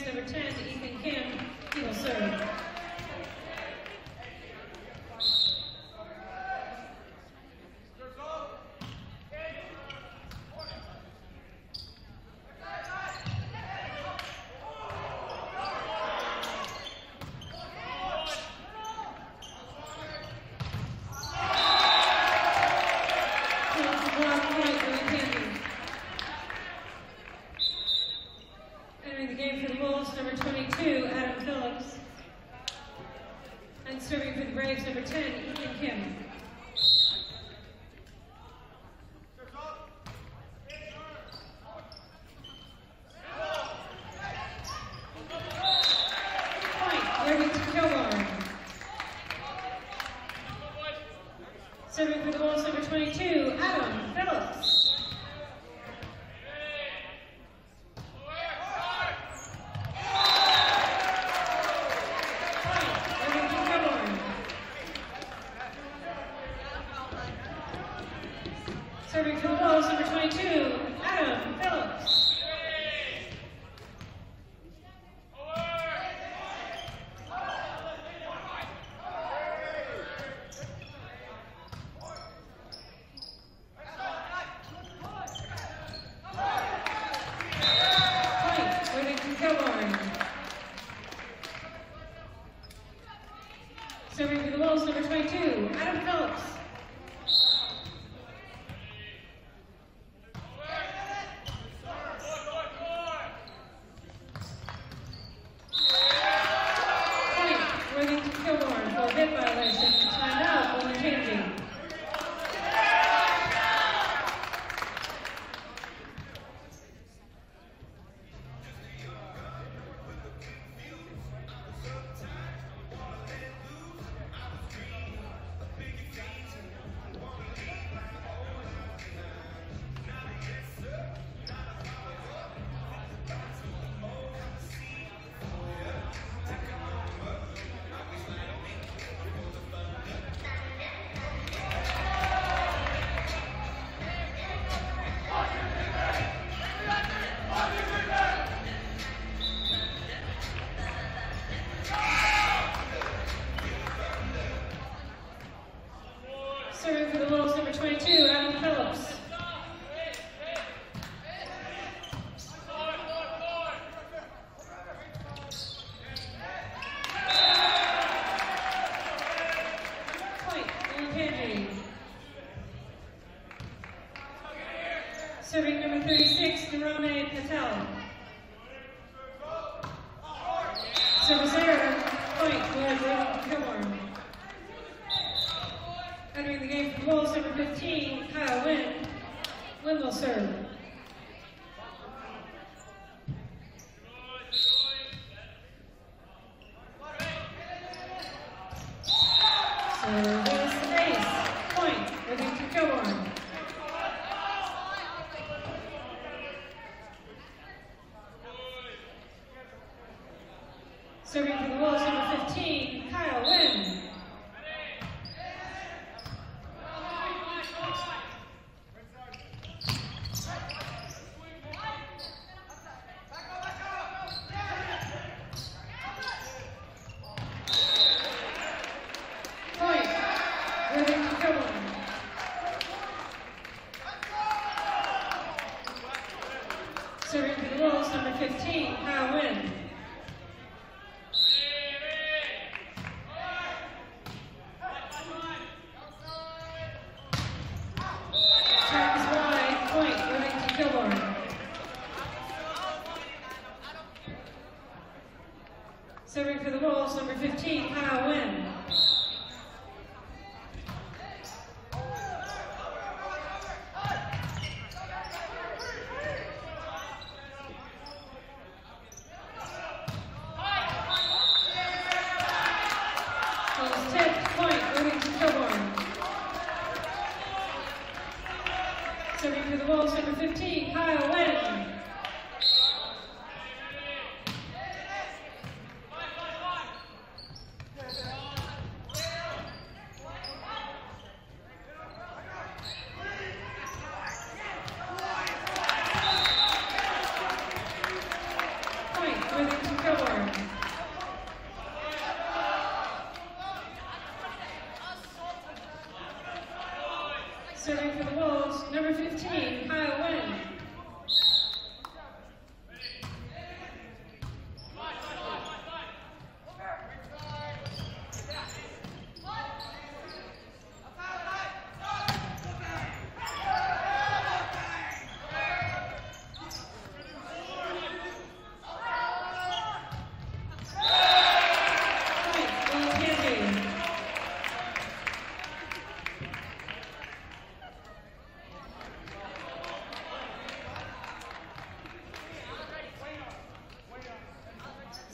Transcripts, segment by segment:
number 10, Ethan Kim. He will serve. Entering the game for the Wolves, number 22, Adam Phillips. And serving for the Braves, number 10, Ethan Kim. Point, Irvington Kilgore. Serving for the Wolves, number 22, Adam Phillips. Serving for the Wolves, number 22, Adam Phillips. Point, Worthington Kilgore. Serving for the Wolves, number 22, Adam Phillips. Worthington Kilgore for a hit violation. Timeout, Bowling Candy. Serving for the Wolves, number 22, Adam Phillips. Point, Bowling Candy. Serving number 36, Nirone Patel. Service error, point, Worthington Kilgore. Entering the game for the Wolves, number 15, Kyle Wynn. Wynn will serve. Service ace. Point, Worthington Kilgore. Serving for the Wolves, number 15, Kyle Wynn. Point, Worthington Kilgore. Serving for the Wolves, number 15, Kyle Wynn. Turns wide, point, Worthington Kilgore. Serving for the Wolves, number 15, Kyle Wynn. Ball's tipped, point, Worthington Kilgore. Serving for the Wolves, number 15, Kyle Wynn. Point, Worthington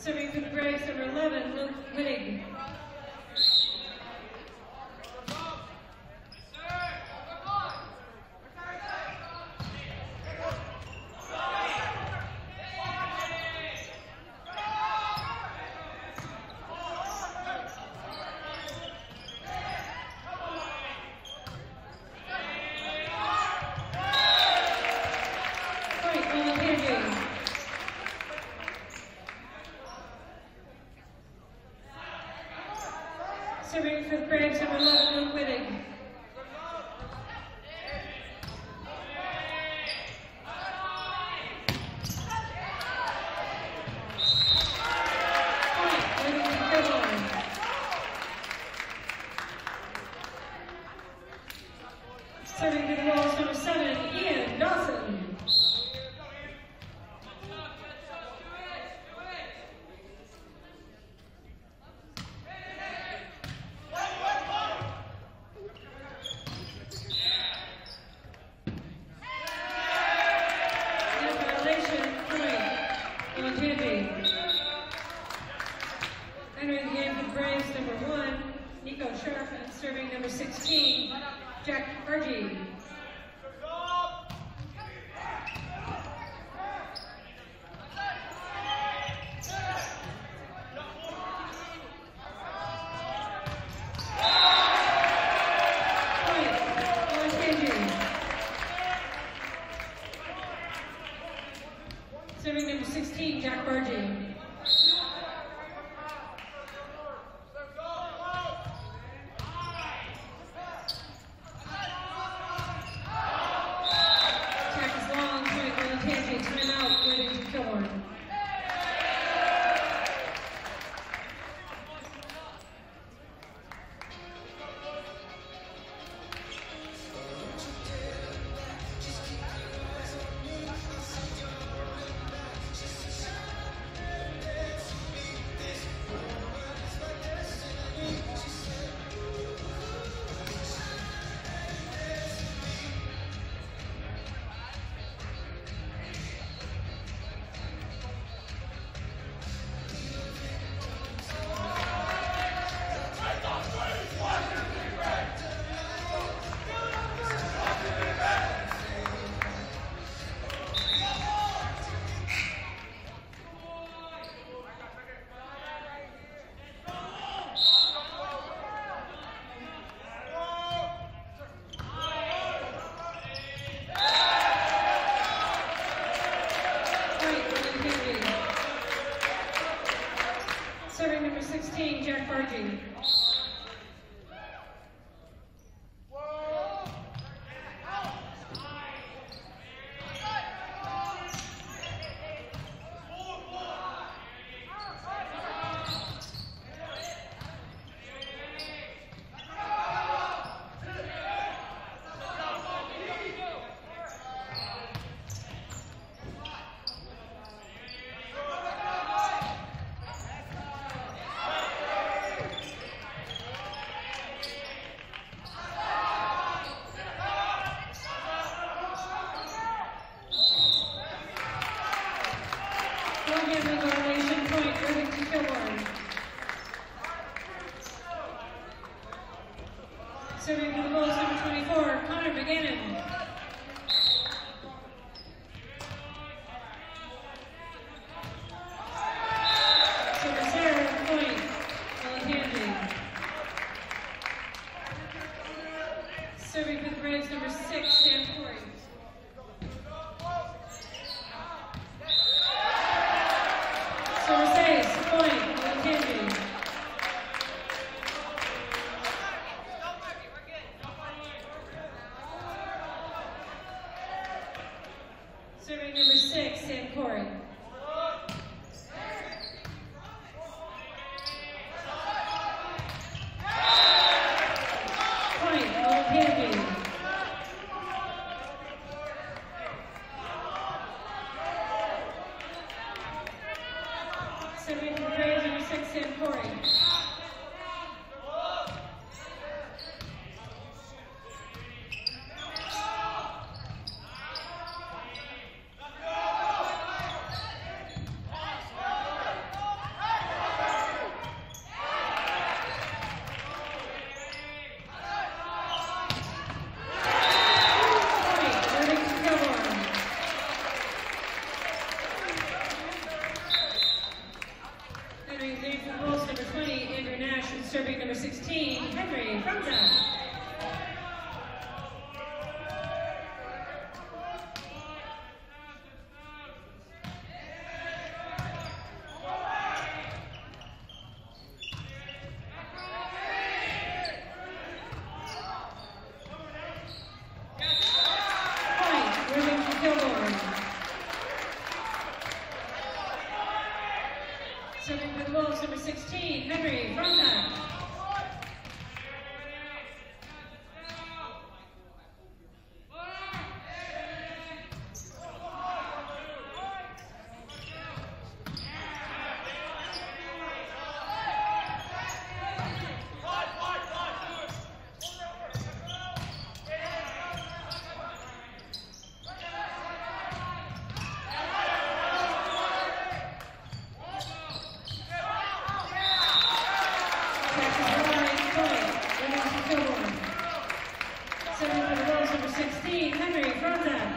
Serving for the Braves, number 11, Luke Wittig. Serving for the Braves, number 11, Luke Wittig. Serving for the Wolves, number 7, Ian Dawson. Entering the game for the Braves, number 1, Nico Sharp, and serving number 16, Jack Argy. Serving number 16, Jack Bargy. Serving number 16, Jack Bargy. One-handed violation point, Irvington Kilborn. Serving for the Bulls, number 24, Connor McGannon. Serving Sarah point, Ellen Serving for the Braves, number 6, Sam Corey. Serving number 6, Sam Corey. Point, Owen Candy. Serving for the Braves, number 6, Sam Corey. serving number 16, Henry Frumza. Serving for the Wolves, number 16, Henry Frumza. Serving for the Wolves, number 16, Henry Frumza.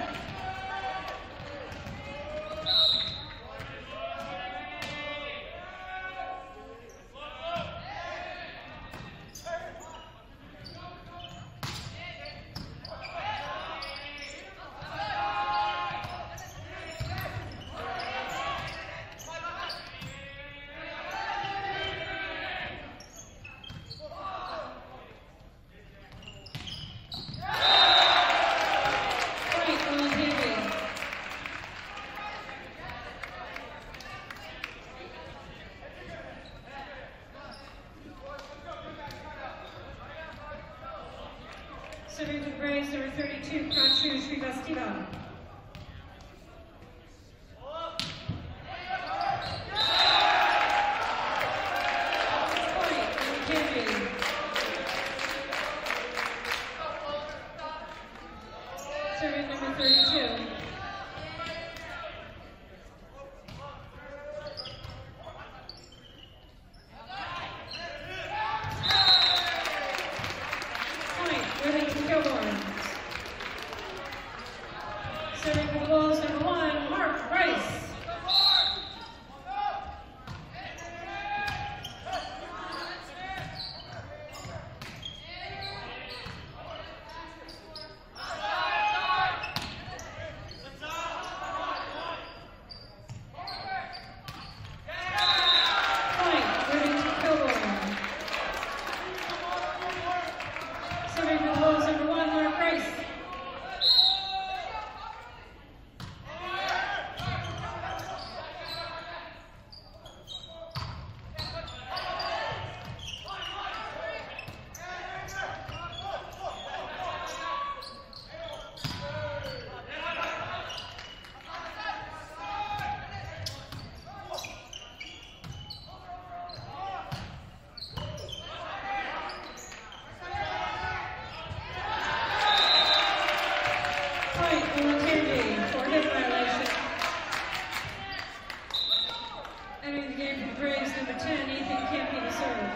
Serving for the Braves, number 32, Pranshu Srivastava. Serving number 32. Serving for the Wolves, number 1, Mark Rice. Serving for the Wolves, number 1, Mark Rice. Entering the game for the Braves, number 10, Ethan Campy to serve.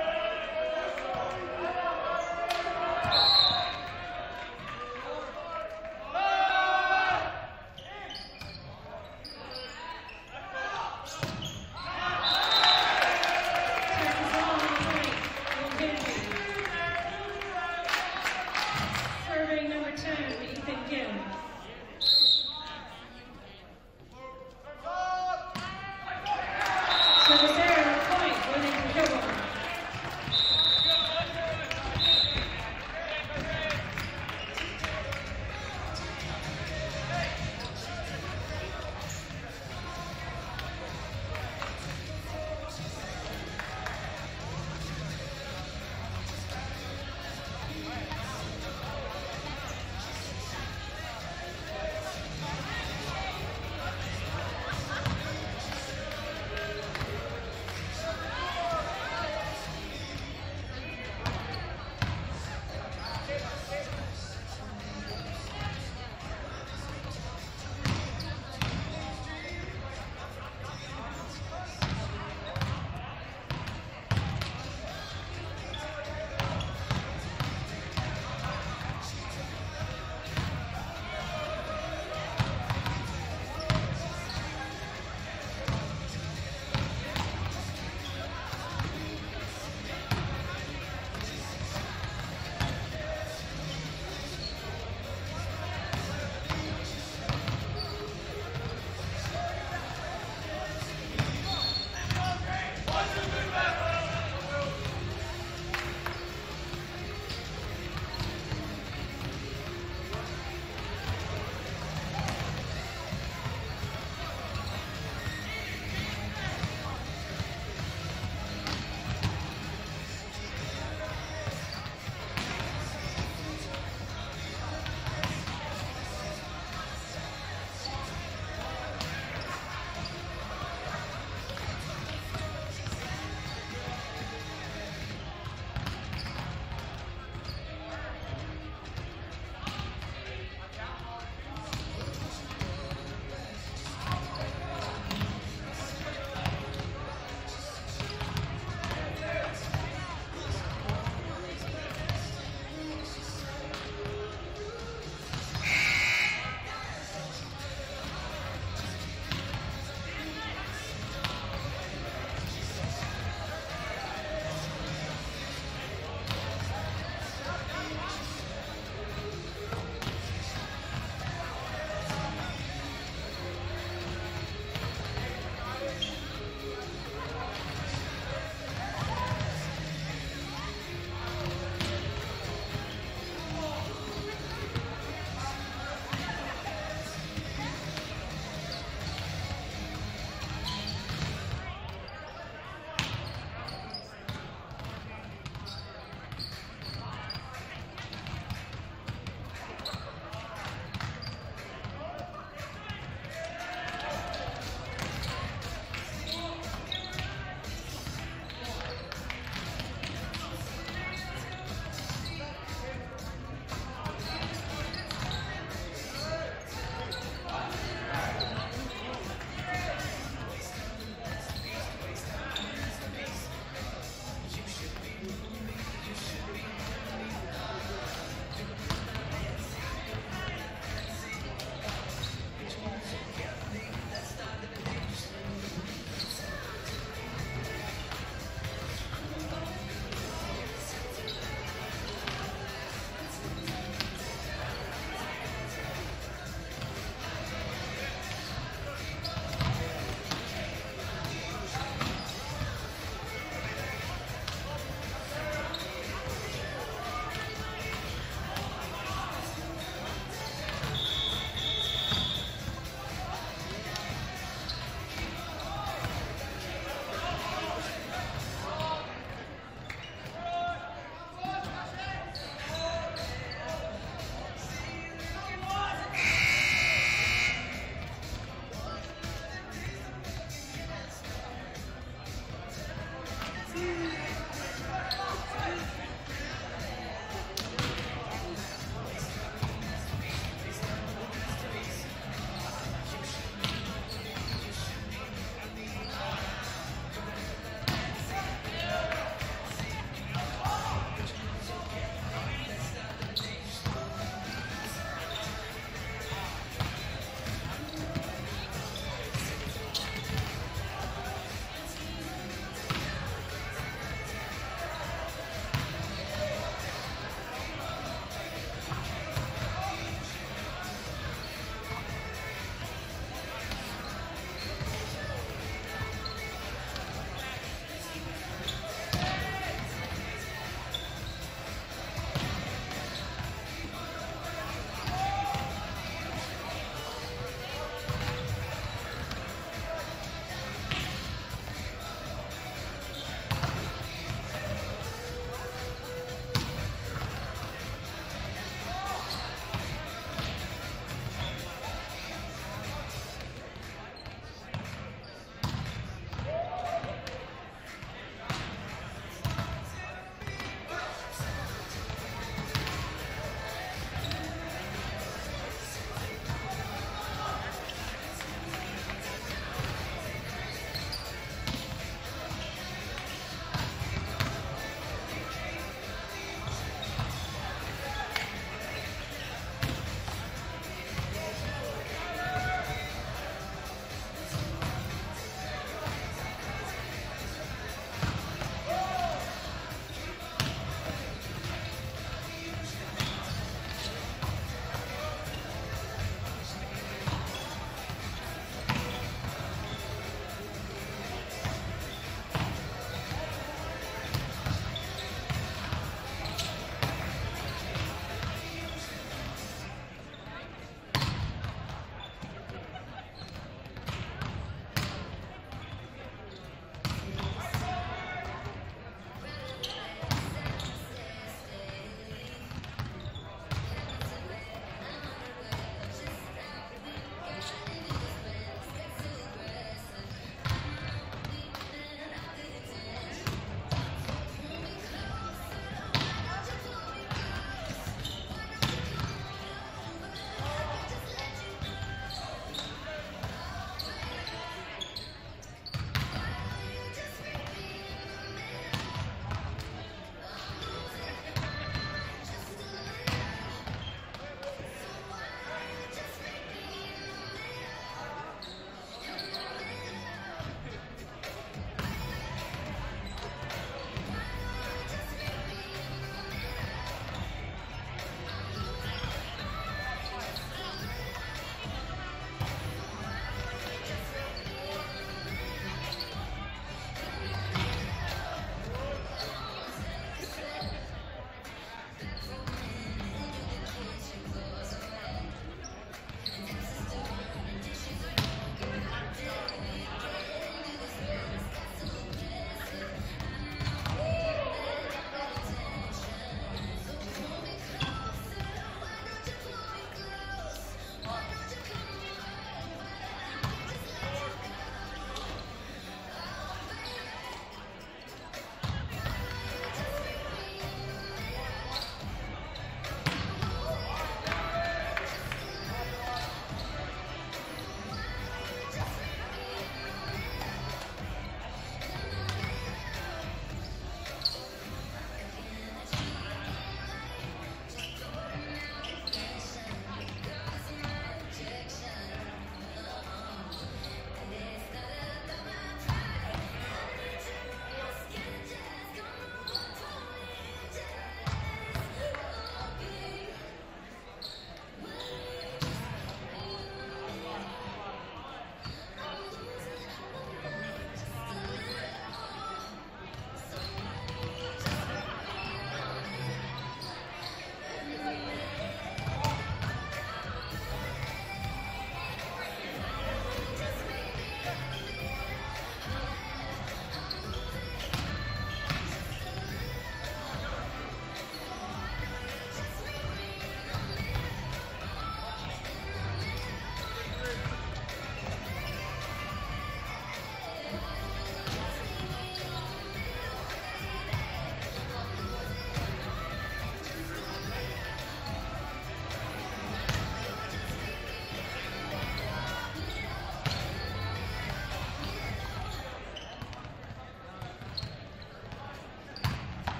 Serving number 10, Ethan Kim. Service error, point, winning for Kilgore.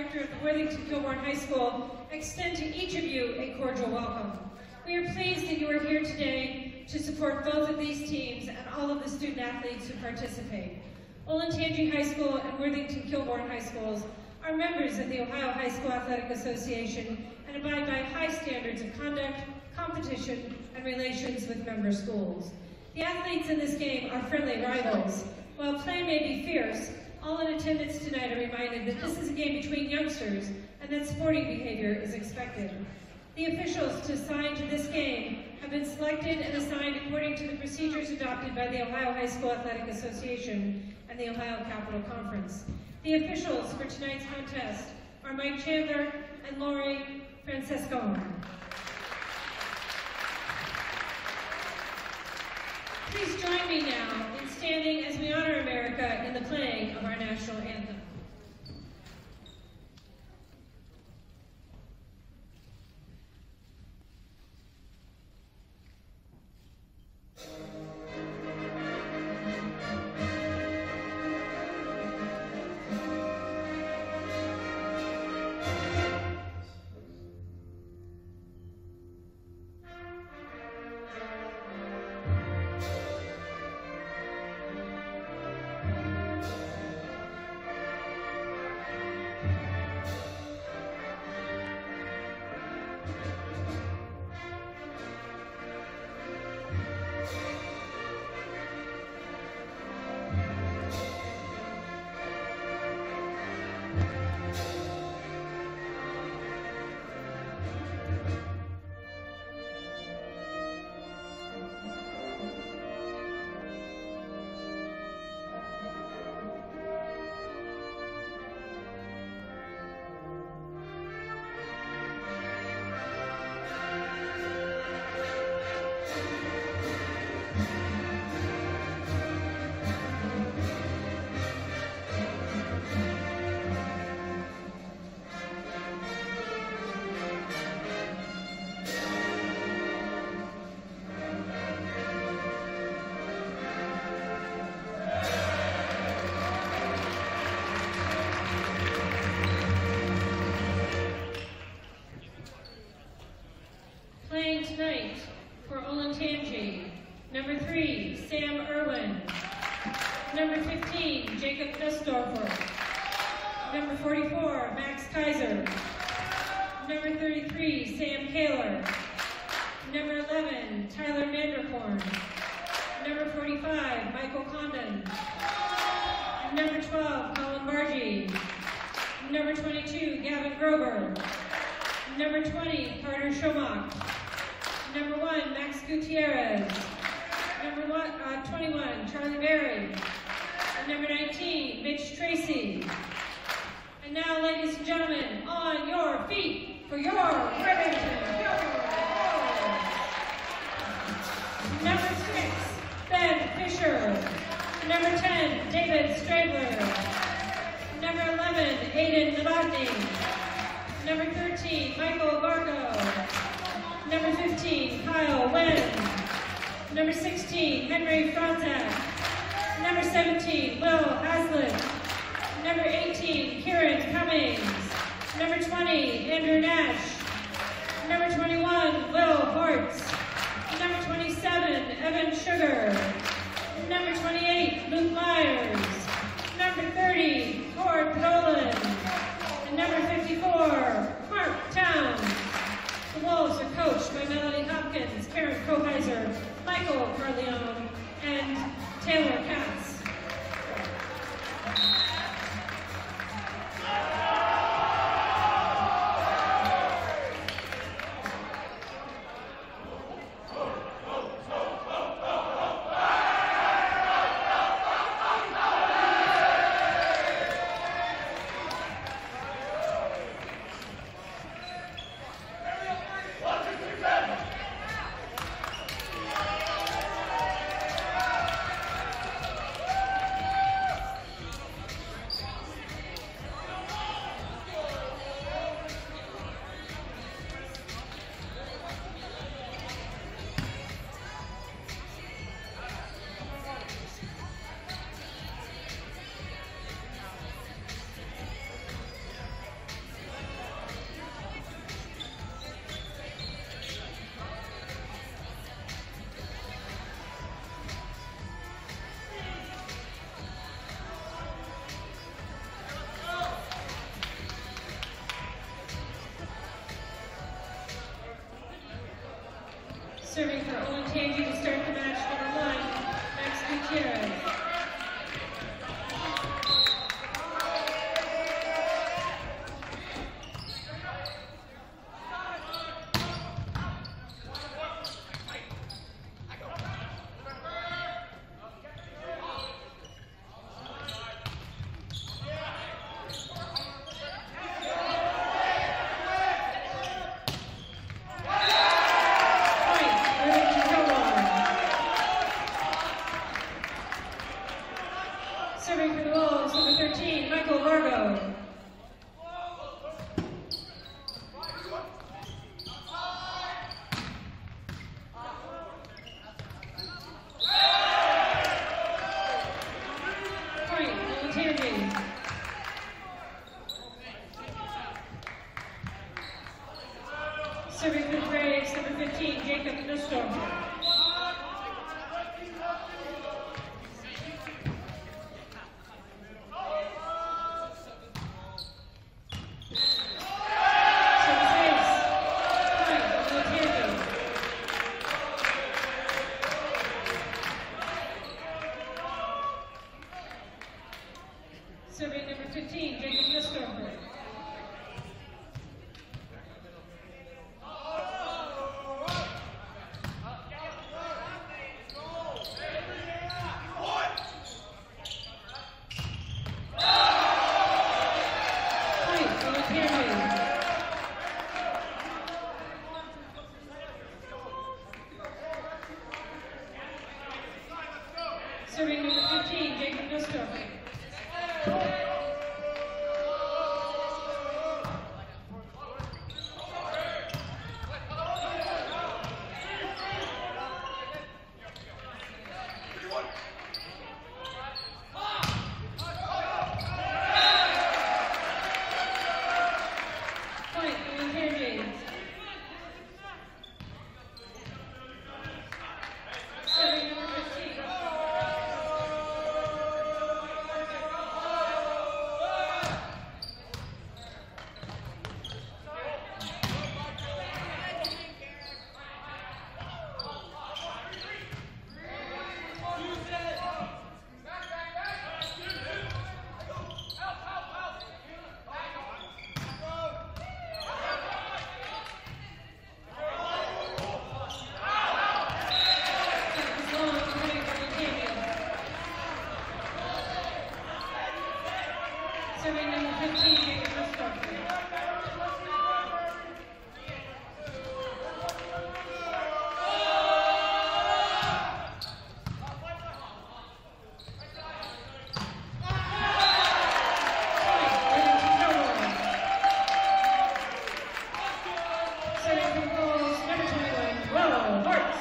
director of the Worthington Kilbourne High School, extend to each of you a cordial welcome. We are pleased that you are here today to support both of these teams and all of the student athletes who participate. Olentangy High School and Worthington Kilbourne High Schools are members of the Ohio High School Athletic Association and abide by high standards of conduct, competition, and relations with member schools. The athletes in this game are friendly rivals. While play may be fierce, all in attendance tonight are reminded that this is a game between youngsters and that sporting behavior is expected. The officials assigned to this game have been selected and assigned according to the procedures adopted by the Ohio High School Athletic Association and the Ohio Capital Conference. The officials for tonight's contest are Mike Chandler and Lori Francescone. Please join me now in standing as we honor America in the playing of our national anthem. Playing tonight for Olentangy, number 3, Sam Irwin. Number 15, Jacob Nussdorfer. Number 44, Max Kaiser. Number 33, Sam Kaler. Number 11, Tyler Vanderkorn. Number 45, Michael Condon. Number 12, Colin Bargy. Number 22, Gavin Grover. Number 20, Carter Schomach. Number 1, Max Gutierrez. Number 21, Charlie Berry. And number 19, Mitch Tracy. And now, ladies and gentlemen, on your feet for your Worthington Kilbourne. Number 6, Ben Fisher. Number 10, David Strabler. Number 11, Aiden Novotny. Number 13, Michael Vargo. Number 15, Kyle Wen. Number 16, Henry Franzak. Number 17, Will Haslett. Number 18, Kieran Cummings. Number 20, Andrew Nash. Number 21, Will Hortz. Number 27, Evan Sugar. Number 28, Luke Myers. Number 30, Cord Nolan. And number 54, Mark Towns. The Wolves are coached by Melody Hopkins, Karen Koheiser, Michael Carleone, and Taylor Katz. Serving for Olentangy to start the match, number 1, Max Gutierrez. Serving for the Wolves, number 13, Michael Vargo. Point, Olentangy. Serving for the Braves, number 15, Jacob Nussdorfer. Serving number 15, Jacob Nussdorfer. Serving number 15, Jacob Nussdorfer. Point, Olentangy. Serving number 15. Serving number 15, Jacob Nussdorfer. Serving for goals, number 21, Will Hortz.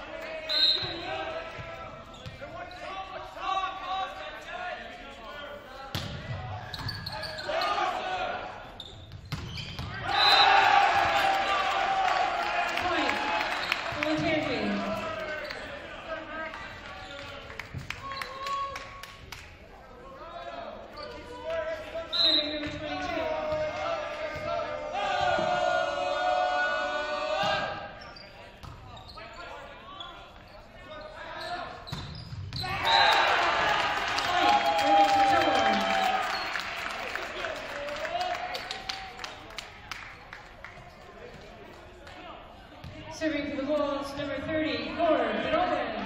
Serving number 22. Serving for the Wolves, number 30, Gord Nolan.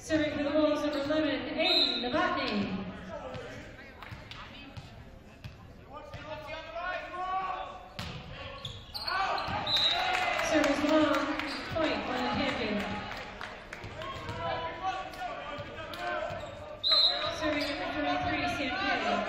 Serving for the Wolves, number 11, Aiden Novotny. Service long, point, Olentangy. Serving number 33, Sam Perry.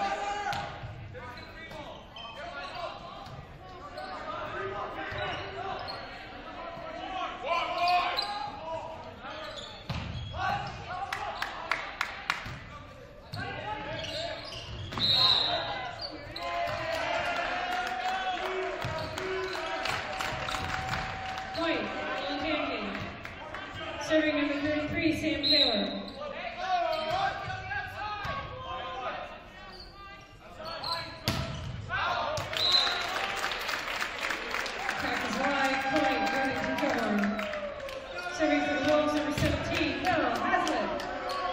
Serving number 33, Sam Taylor. Attack is wide, point, Remington Kilburn. Serving for the Wolves, number 17, Will Haslett.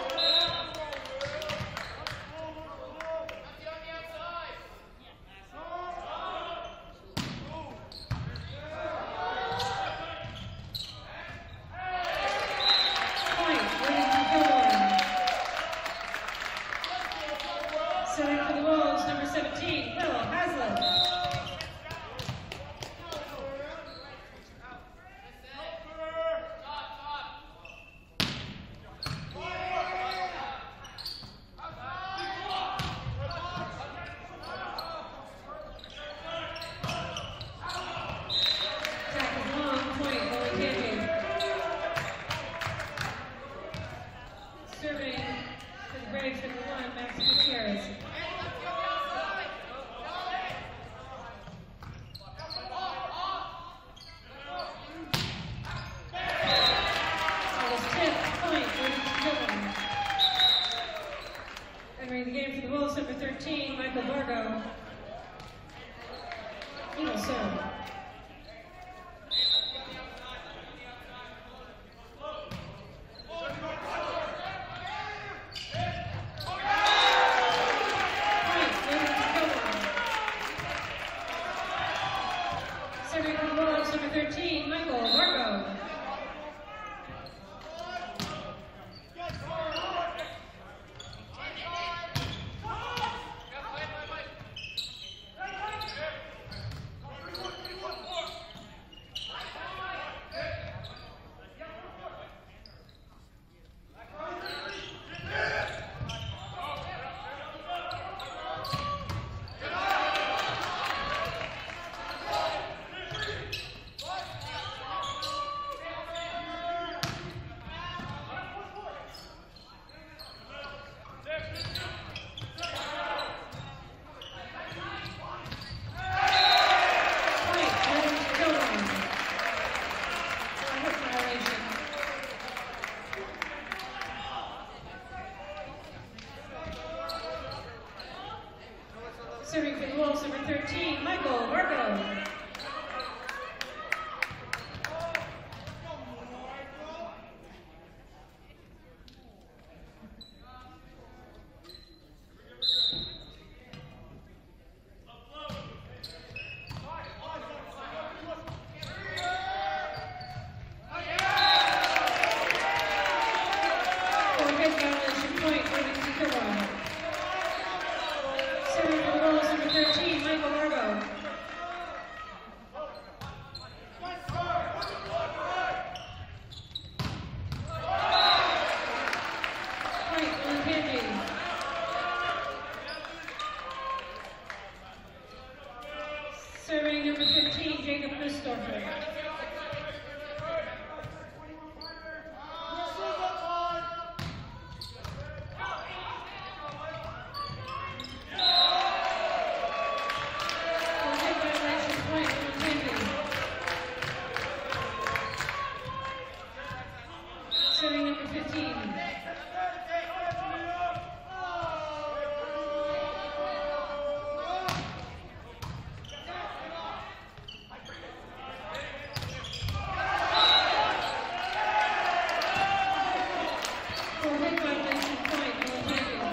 Serving for the Wolves, number 17, Will Haslett. Attack is long, point, Olentangy. Serving for the Braves, number 1, Max Gutierrez. Entering the game for the Wolves, number 13, Michael Vargo. He will serve. Serving for the Wolves, number 13, Michael Vargo. Serving for the Wolves, number 13, Michael Vargo. Violation point, Remington Kilburn. Serving for the Wolves, number 13, Michael Vargo. Point, Olentangy. Serving number 15, Jacob Nussdorfer. Serving number 15. Four-hit violation point, Olentangy.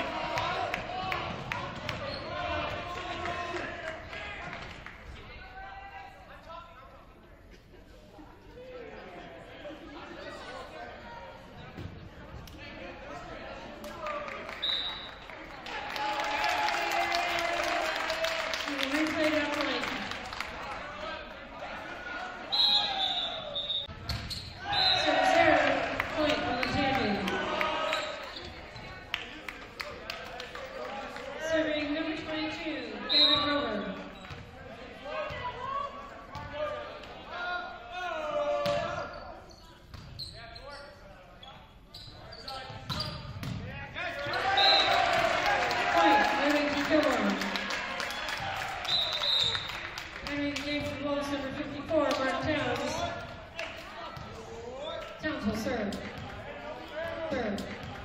Berg.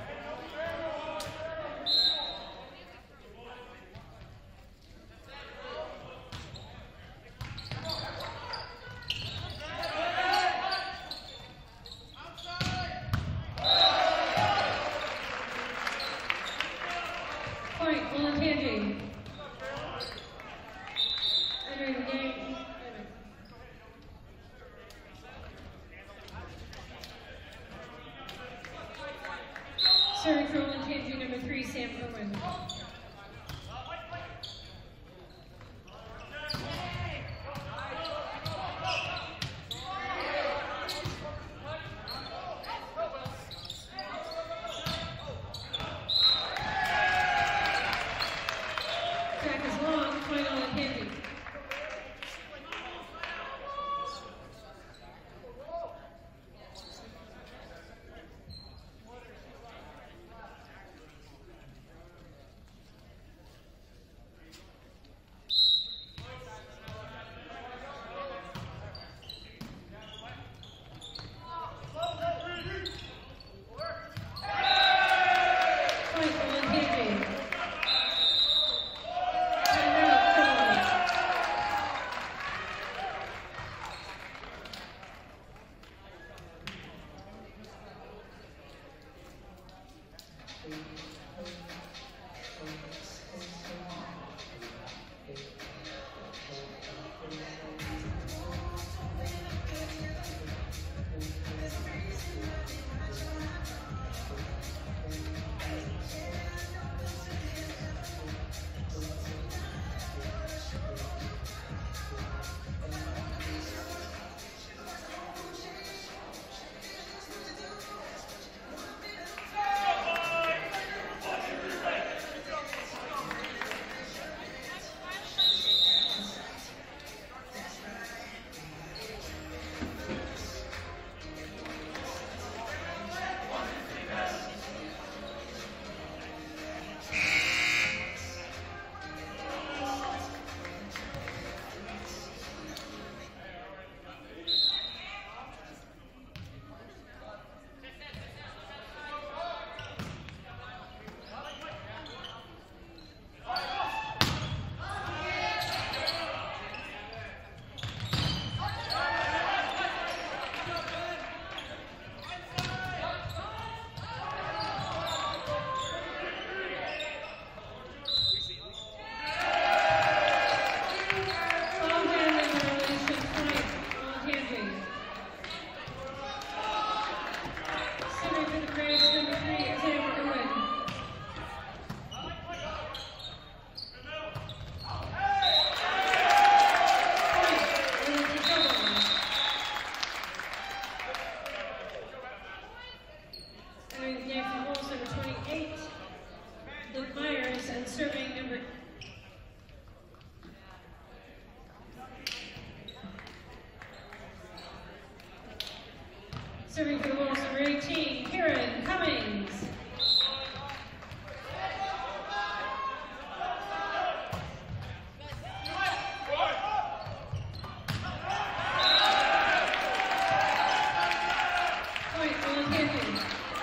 Point, Olentangy. Entering the game. Serving for Olentangy, number 3, Sam Irwin. Track is long, point Olentangy. Point Olentangy. Timeout, Phillips. Ball handling violation, point Olentangy. Serving for the Braves, number 3, Sam Irwin. Point Lindsey Kilburn. Entering the game for Bulls, number 28, Luke Myers, and serving number Serving for the Wolves, number 18, Kieran Cummings. Point Olentangy.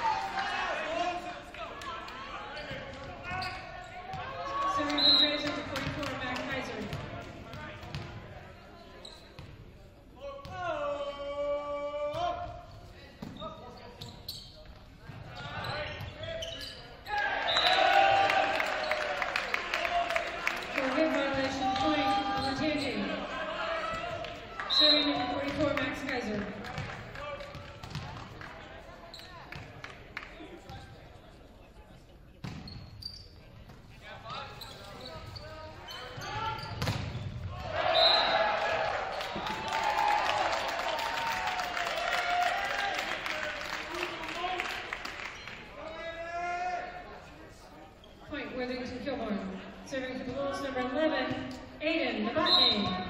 Serving for the Braves, number 44, Matt Kaiser. For a hit violation, point Olentangy. Serving number 44, Max Kaiser. Point Worthington Kilborn. Serving for the Wolves, number 11, Aiden Novotny.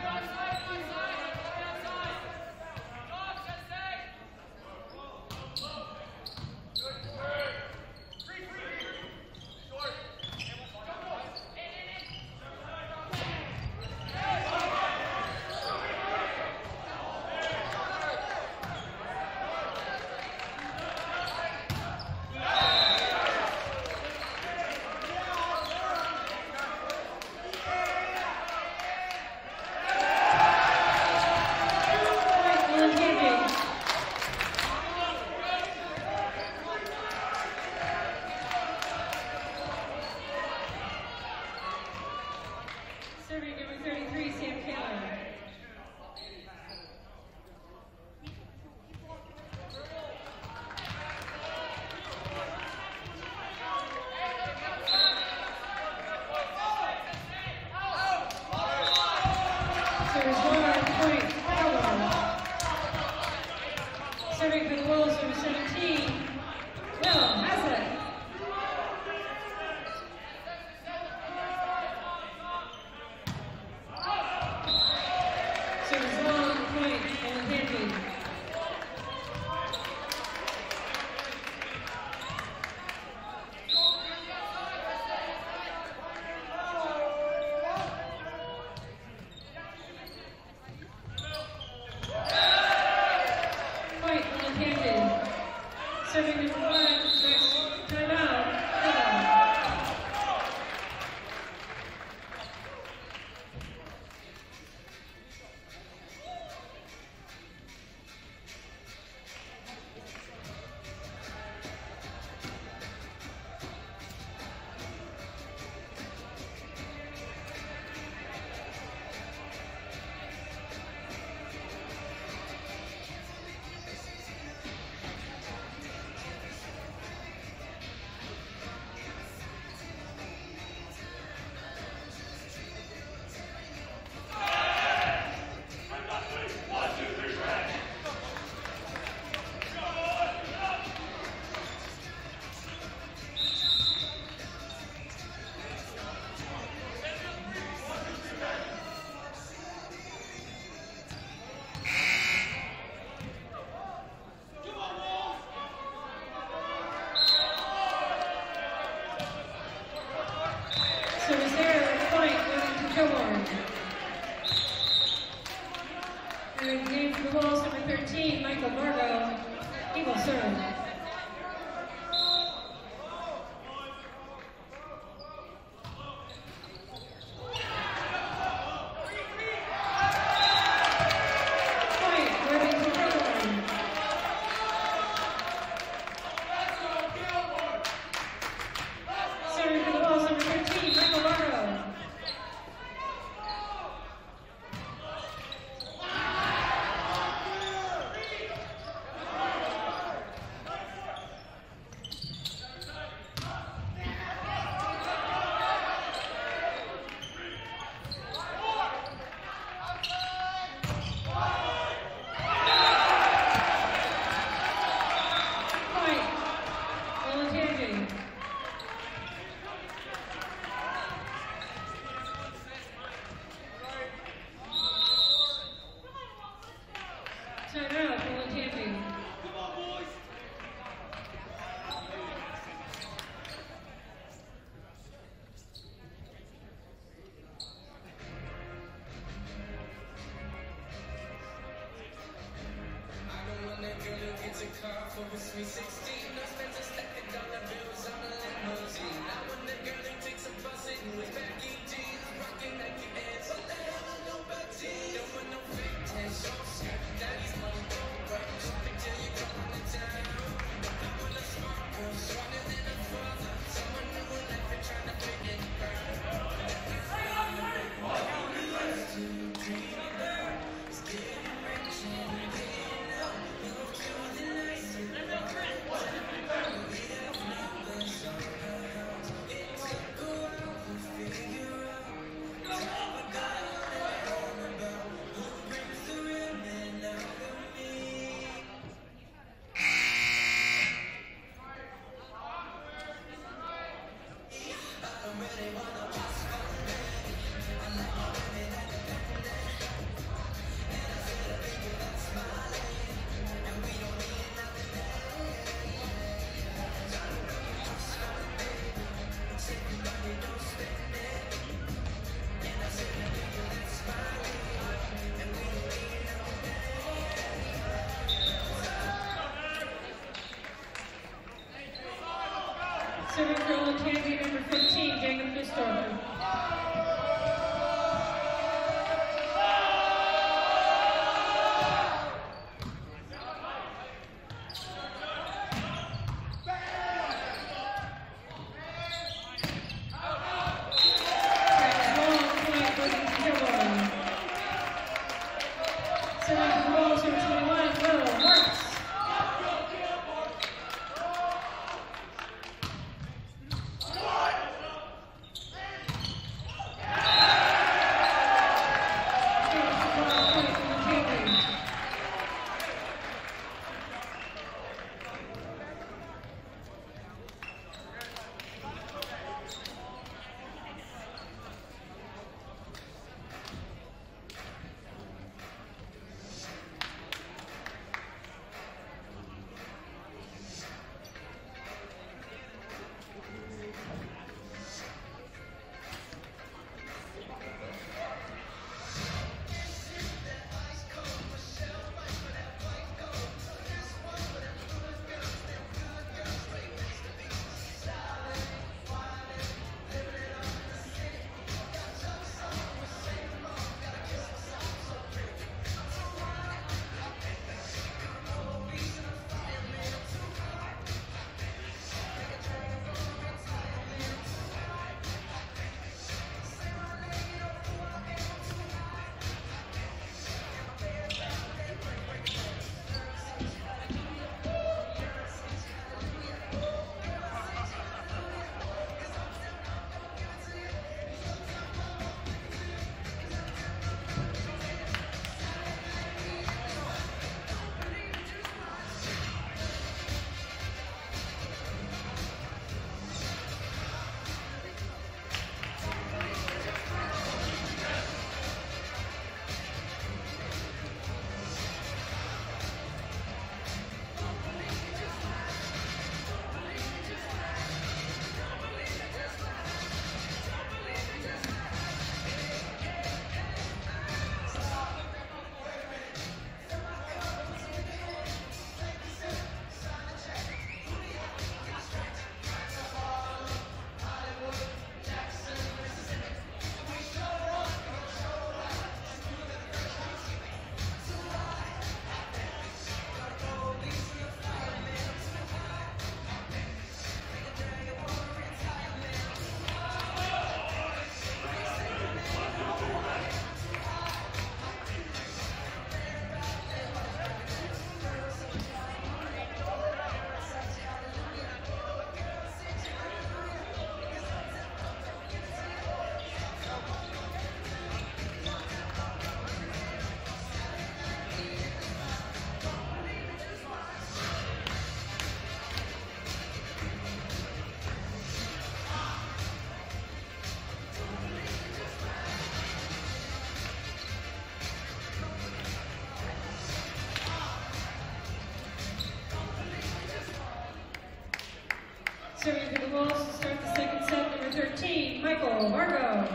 Serving for Old Candy, number 15, Jacob Fistorfer. Serving for the Wolves to start the second set, number 13, Michael Margot.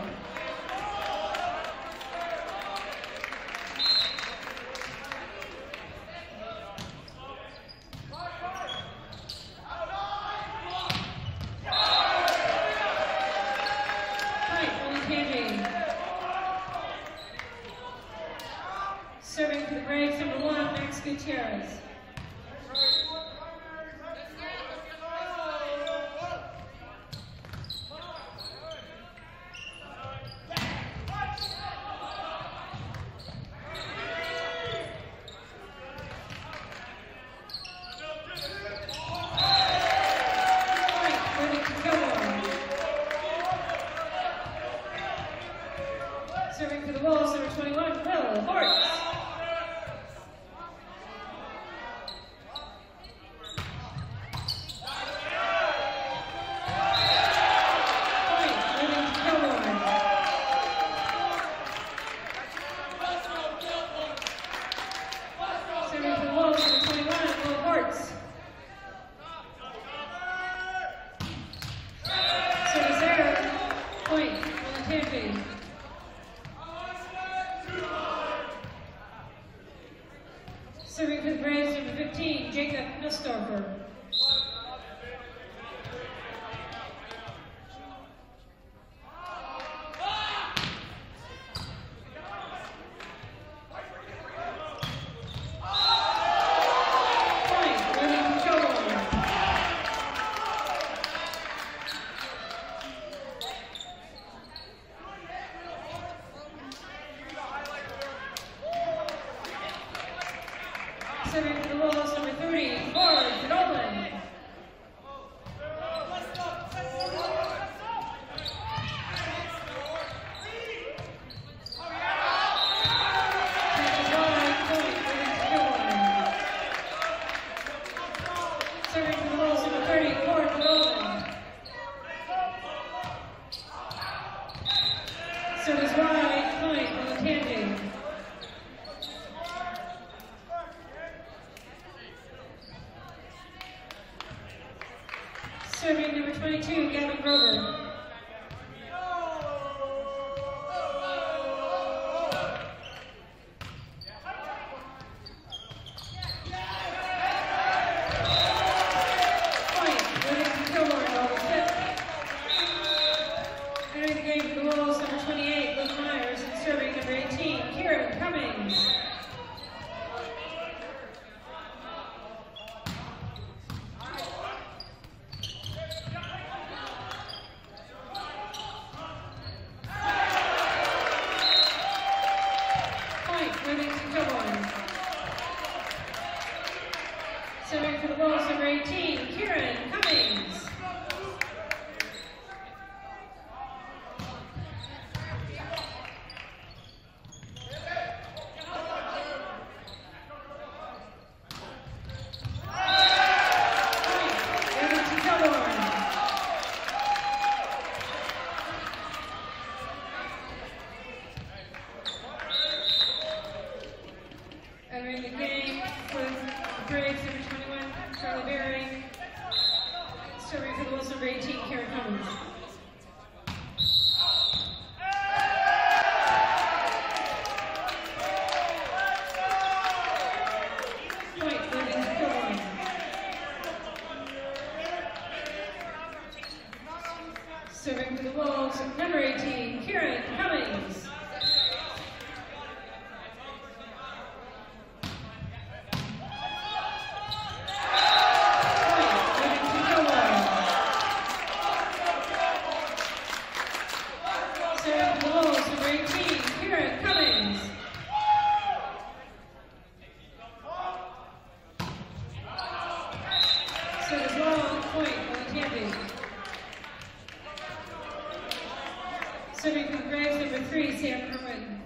Serving for the Braves, number 1, Max Gutierrez. Serving for the Wolves, number 21, Will Hortz. Serving for the Braves, number 15, Jacob Nussdorfer. Serving for the Wolves, number 30, Ford Nolan. Serving for the Wolves, number 30, Ford Nolan. Service wide, point on the tangent. Serving number 22, Gavin Grover. Point, Livingston Kilborn, all set. Entering the game for the Wolves, number 28, Luke Myers, and serving number 18, Kieran Cummings. Livingston Kilborn. Serving for the Wolves, number 18, Kieran Cummings. Livingston Kilborn. Entering the game with the Braves, number 21, Charlie Berry. Serving for the Wolves, number 18, Kieran Cummings. Point, Livingston Kilborn. Serving for the Wolves, number 18, Kieran Cummings. Serving for the Wolves, number 18, Kieran Cummings. Service long, point on the Tambi. Serving for the Braves, number 3, Sam Irwin.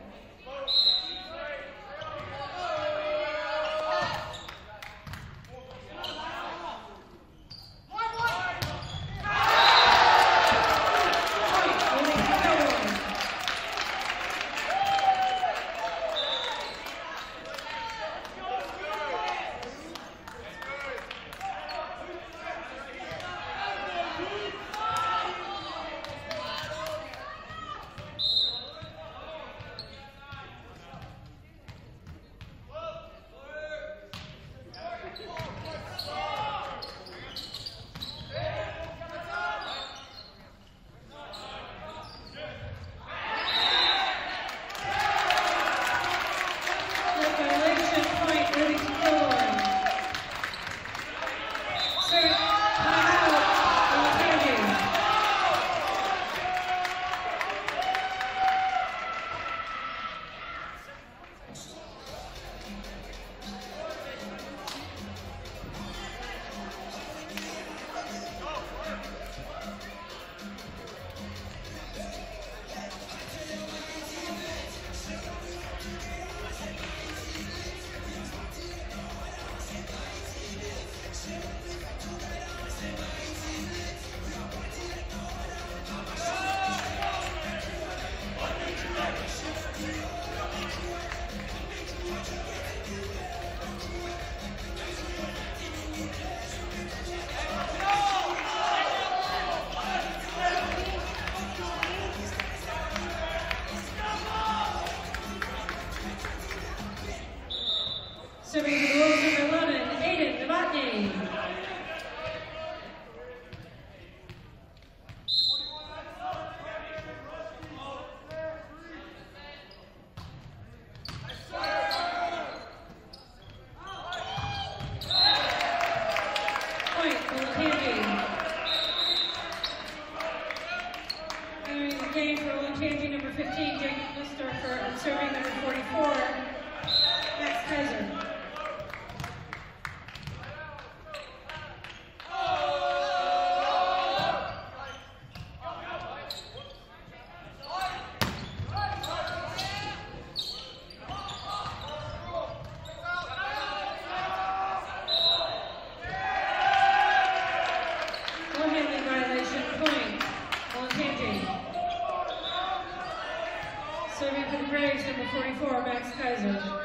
Braves, number 44, Max Kaiser.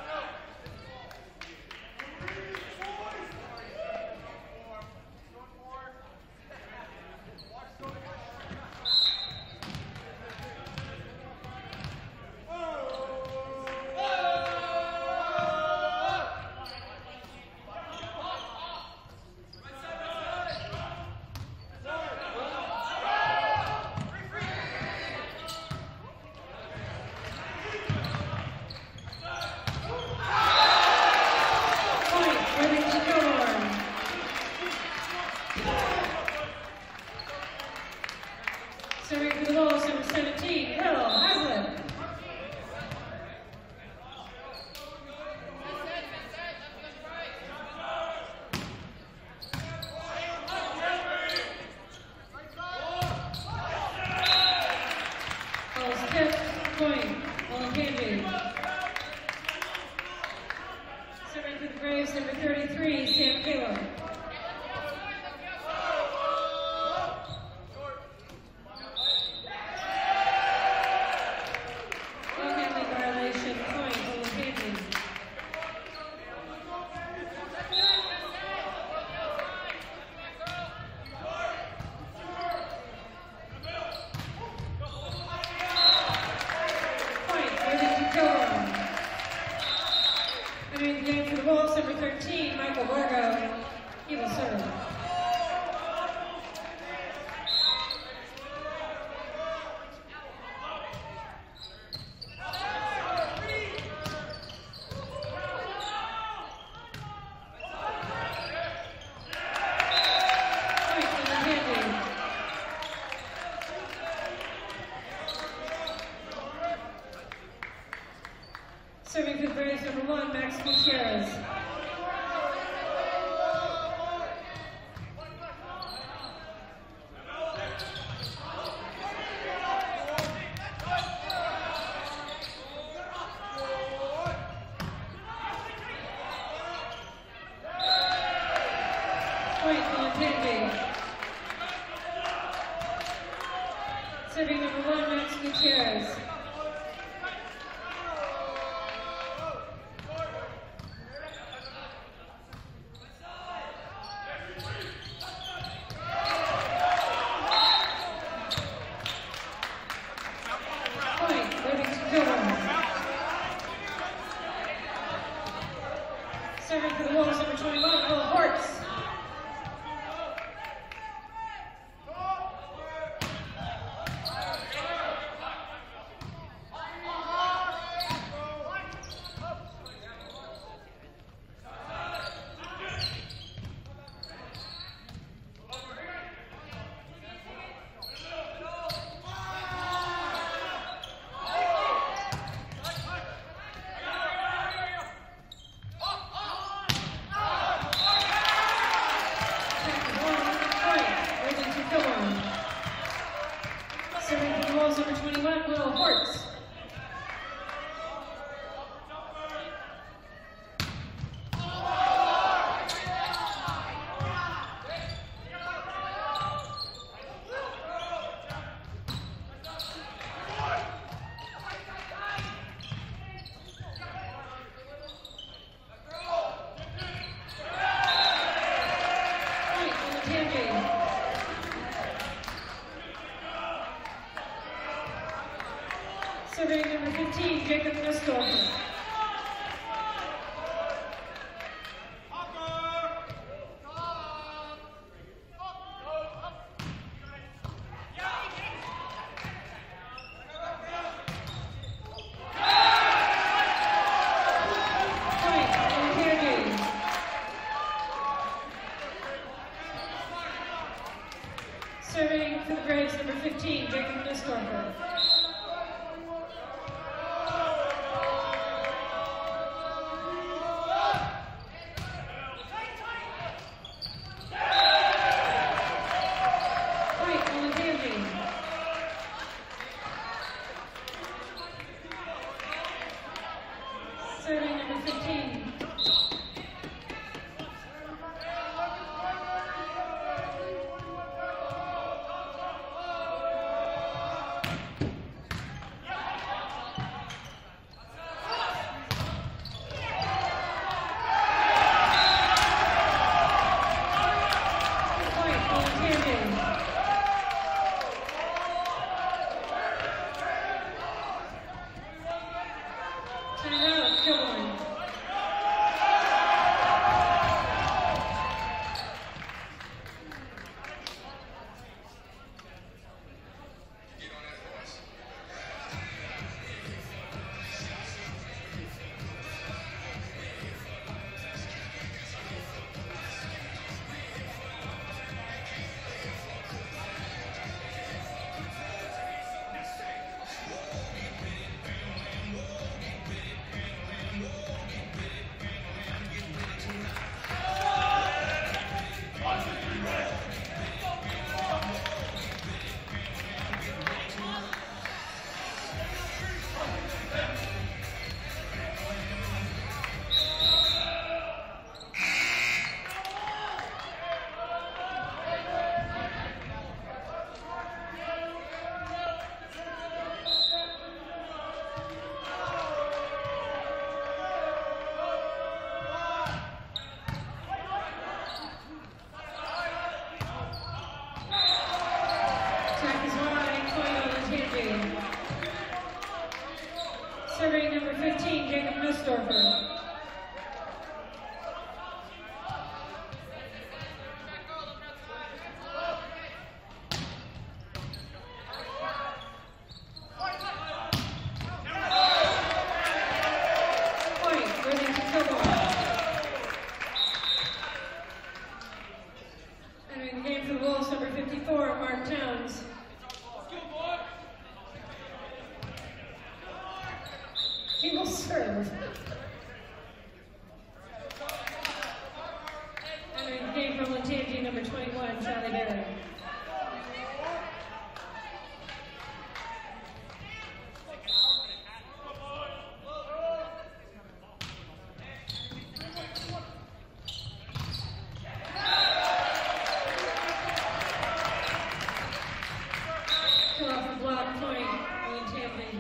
Serving for the Wolves, number 17, Will Haslett. Ball's tipped, point, Olapanji. Serving for the Braves, number 33, Sam Caleb. Entering the game for the Wolves, number 13, Michael Vargo. He will serve. Serving for the Braves, number 1, Max Gutierrez. Point, Olapanji. Serving number 1, Max Gutierrez. Serving for the Wolves, number 21, Will Hortz. Serving for the Wolves, number 21, Will Hortz. Serving number 15, Jacob Nussdorfer. Serving for the Braves, number 15, Jacob Nussdorfer. Serving number 15. Jacob Nussdorfer. He will serve. Entering the game from Latangi, number 21, Charlie Berry. Kill off the block point, Latangi.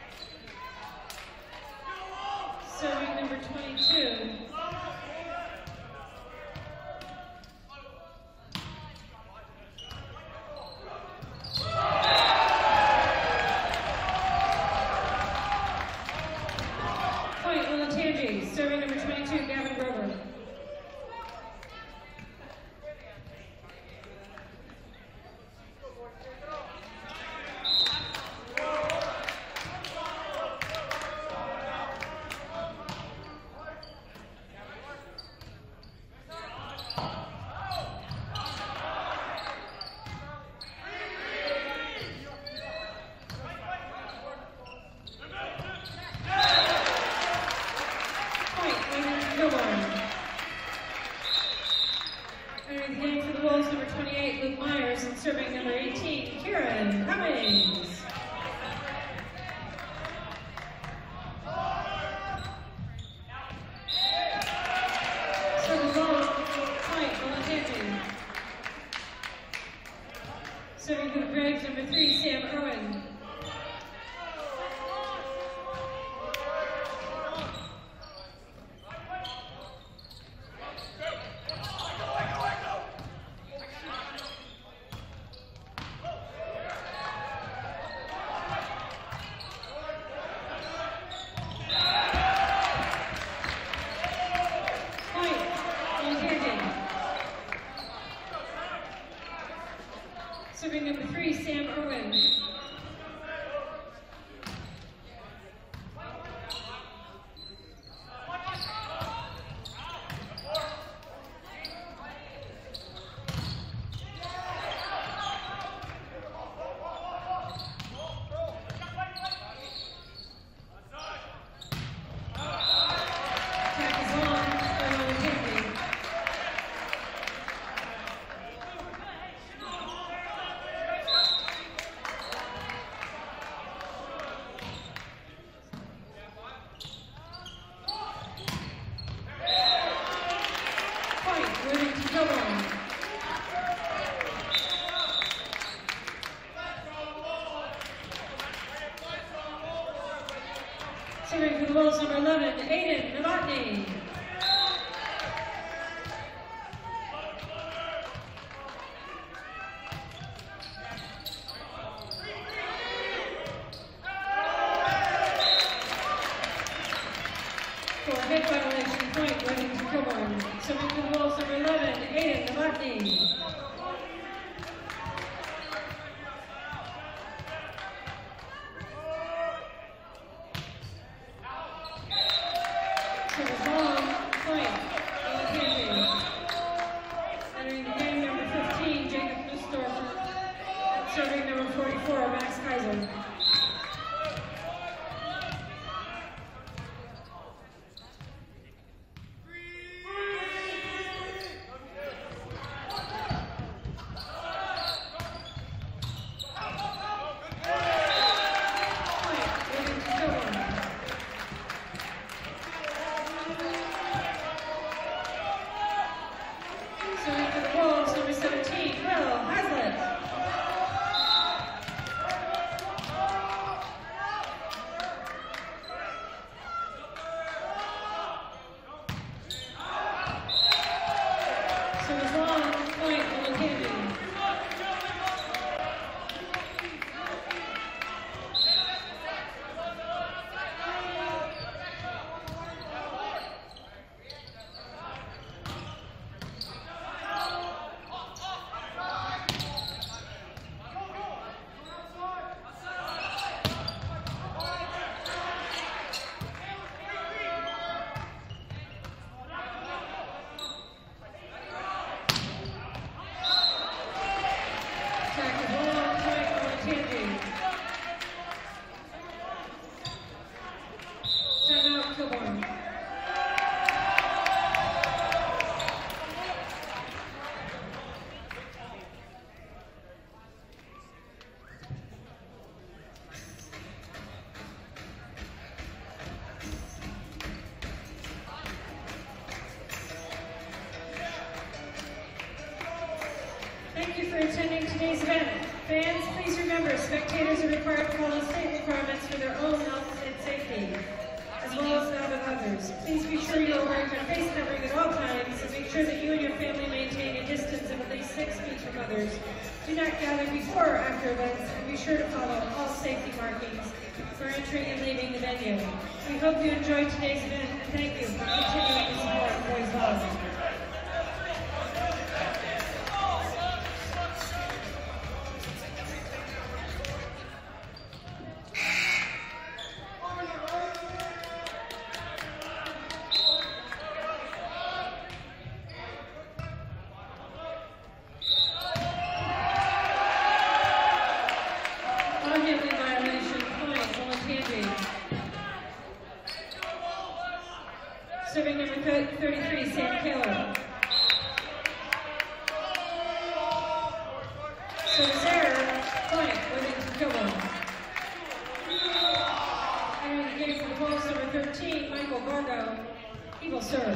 Serving number 22. Point Latangi. Serving number 22, Gavin Grover. Entering the game for the Wolves, number 28, Luke Myers, and serving number 18, Kieran Cummings. Serving ball, point, Latangi. Serving for the Braves, number 3, Sam Irwin. Serving number 3, Sam Irwin. Serving for the Wolves, number 11, Aiden Novotny. For a hit violation point, running to Kilburn. Serving for the Wolves, number 11, Aiden Novotny. Entering the game, number 15, Jacob Nussdorfer. Serving number 44, Max Kaiser. Serving for the Wolves, number 17, Will Haslett. today's event. Fans, please remember, spectators are required to follow state requirements for their own health and safety, as well as that of others. Please be sure you are wearing your face covering at all times, and make sure that you and your family maintain a distance of at least 6 feet from others. Do not gather before or after events, and be sure to follow all safety markings for entering and leaving the venue. We hope you enjoyed today's event, and thank you for continuing to support Boys Volleyball. Serving number 33, Sam Keller. Service error, point, Worthington Kilburn. Entering the game for the Bulls, number 13, Michael Vargo. He will serve.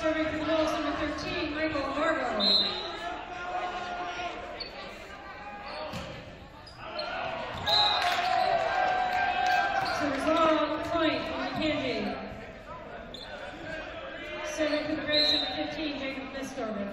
Serving for the Wolves, number 13, Michael Margot. Serves long, point, Kanji. Serving for the Braves, number 15, Jacob Mistorber.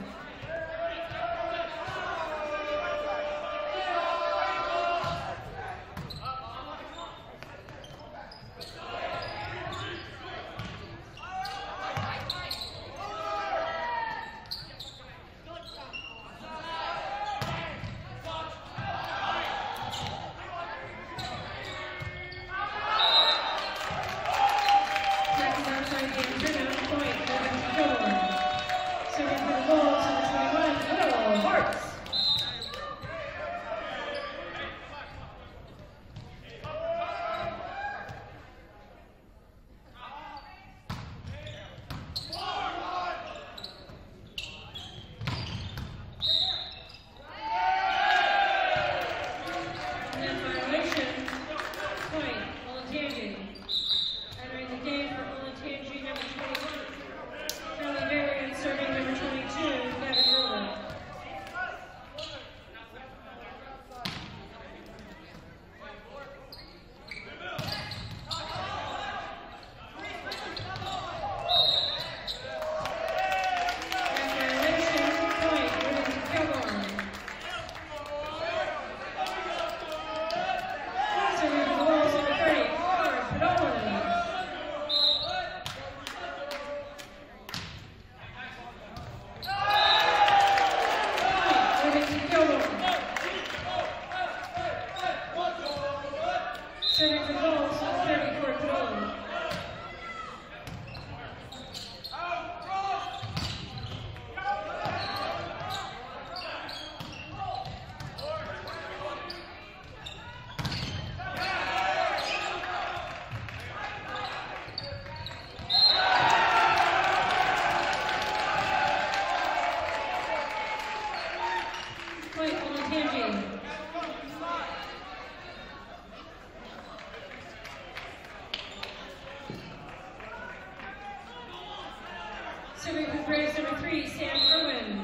Serving for the Braves, number 3, Sam Irwin.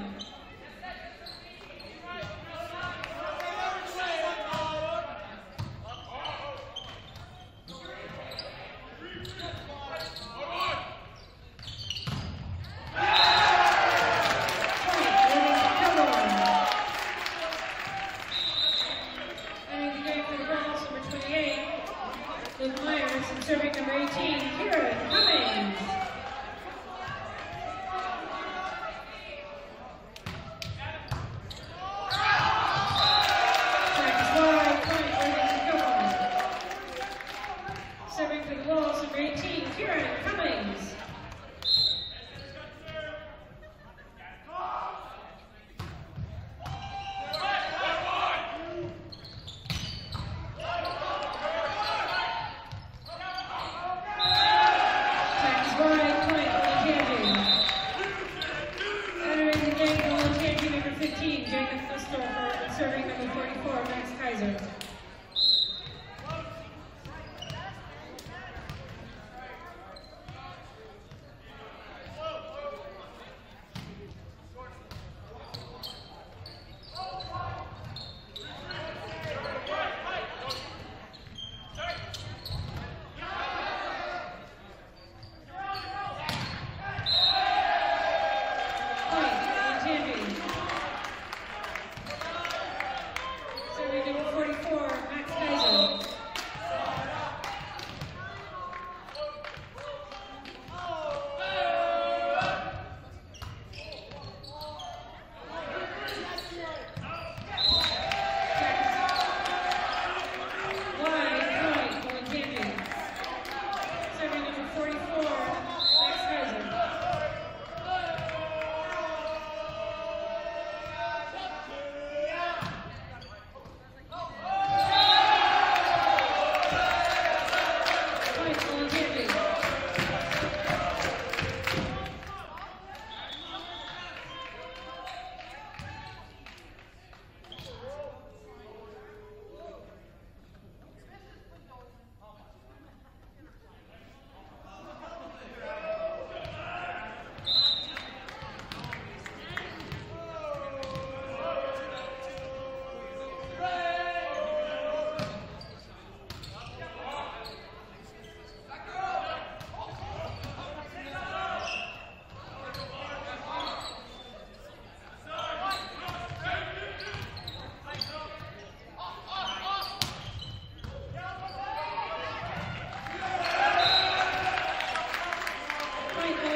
Luke Myers, and serving number 18, Kieran Cummings. Serving for the Wolves, number 18, Kieran Cummings. Jacob Mistorber, and serving number 44, Max Kaiser.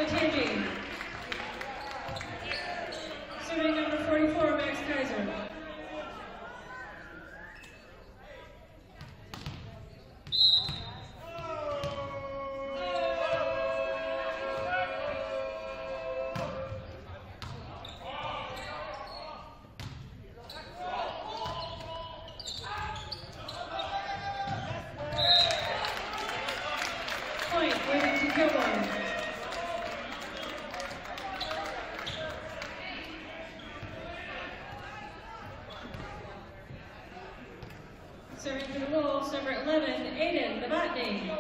Olentangy. Serving number 44, Max Kaiser. Point, Worthington Gilmore. Serving for the Wolves, number 11, Aiden Novotny.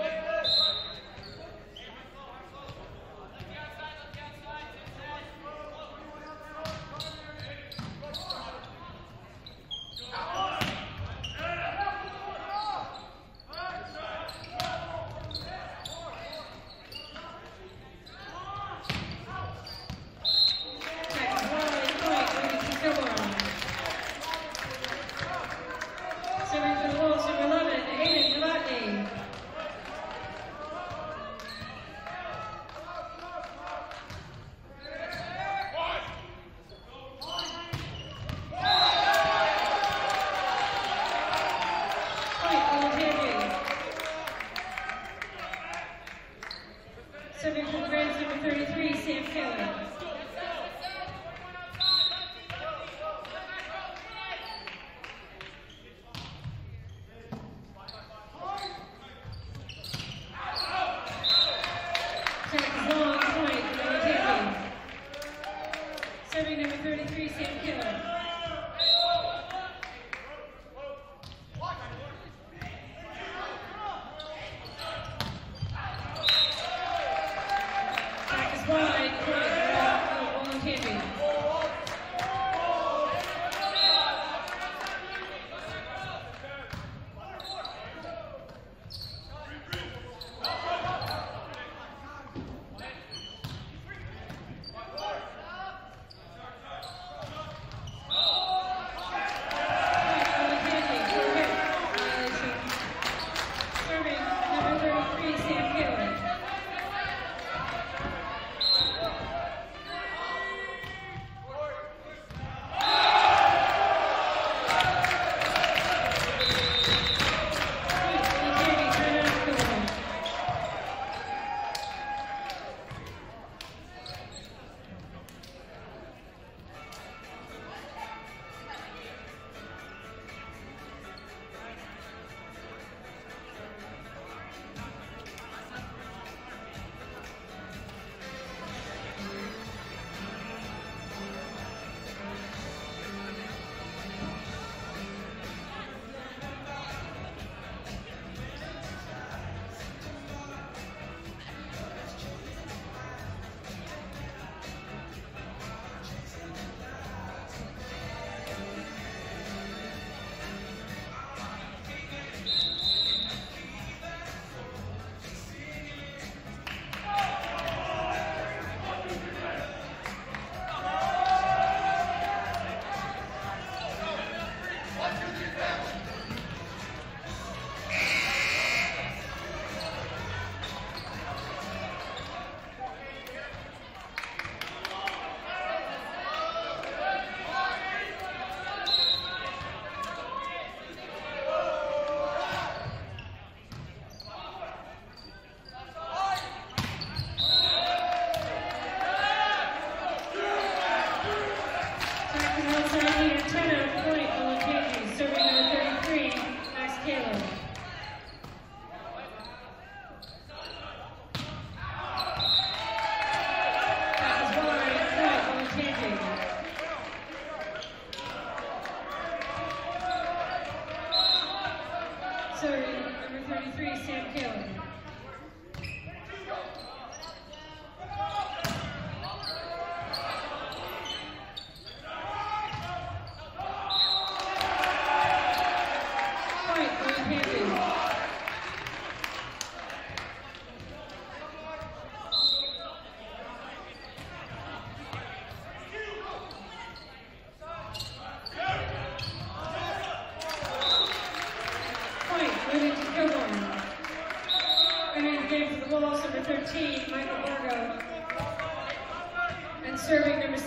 Serving for the Wolves, number 11, Aiden Novotny. Point, Olentangy. Serving for the Braves, number 33, Sam Taylor. Long point, Olentangy. Serving number 33, Sam Taylor. Back is wide, point, Olentangy.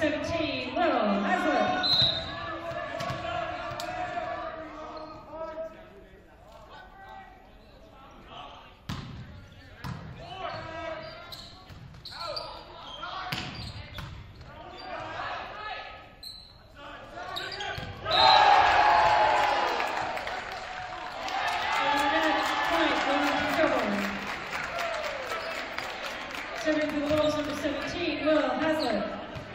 17, Will Haslett. Serving for the Wolves, number 17, Will Haslett.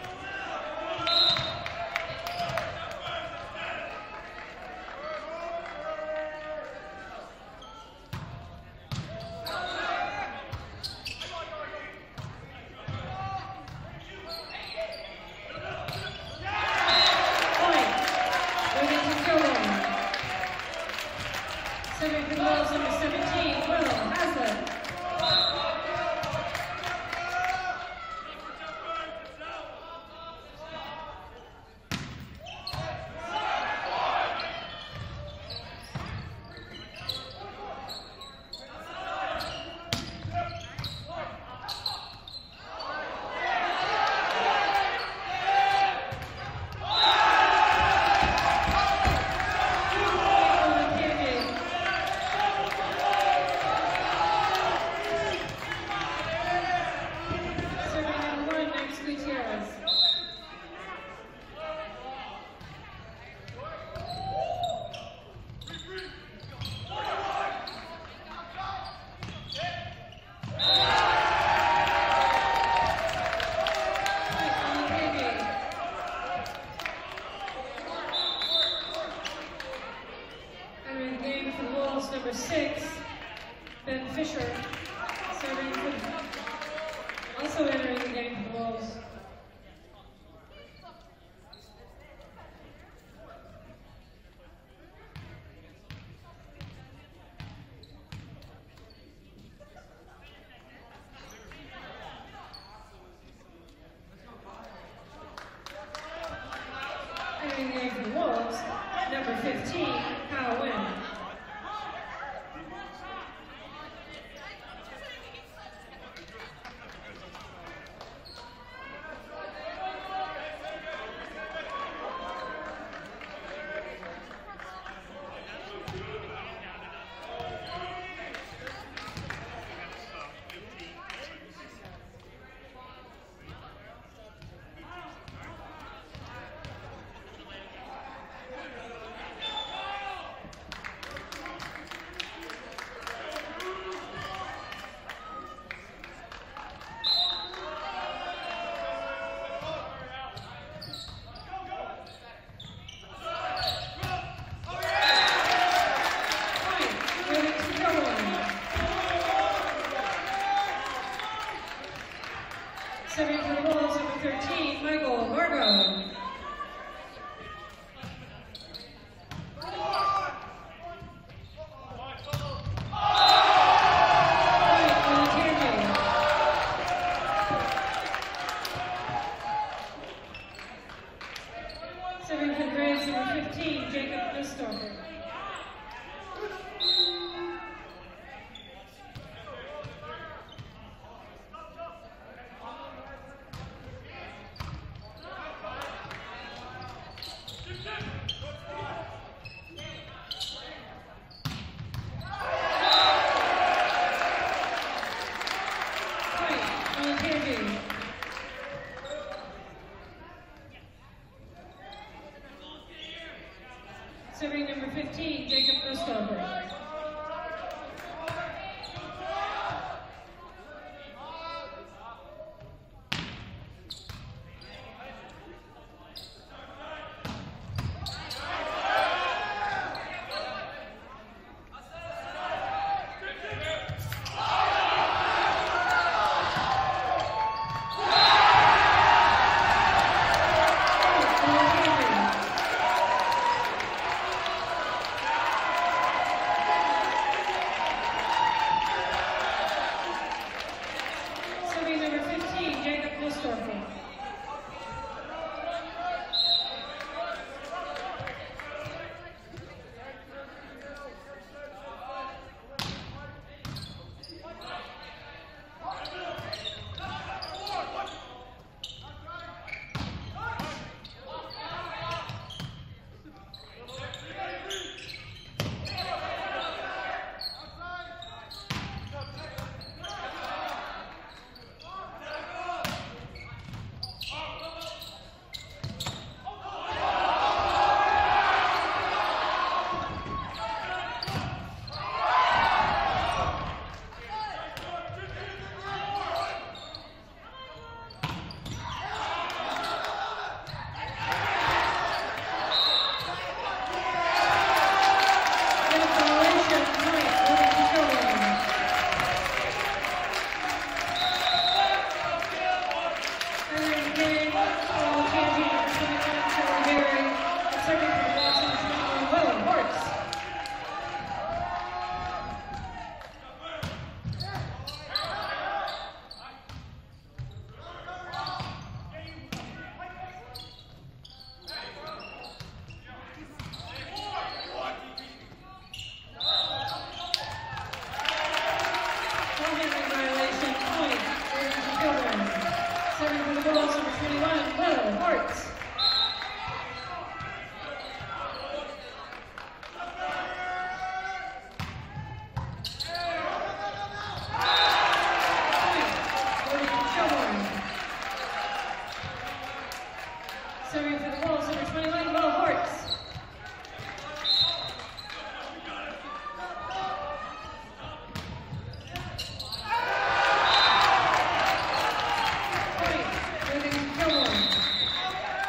Serving for the Wolves, number 17, Will Haslett. Number 6, Ben Fisher, serving for, also entering the game for the Wolves. Entering the game for the Wolves, number 15, Kyle Wynn. Serving for the Wolves, number 13, Michael Margot. Serving for the Braves, number 15, Jacob Nussdorfer. Serving number 15, Jacob Nussdorfer. Herring, Paul Candy, number 21, Taylor Herring, and serving for the Wolves, number 21, Will Hortz. Serving for the Wolves, number 21, Will Hortz. Serving for the Wolves, number 21, Will Hortz. Point, Jordan Gilmore.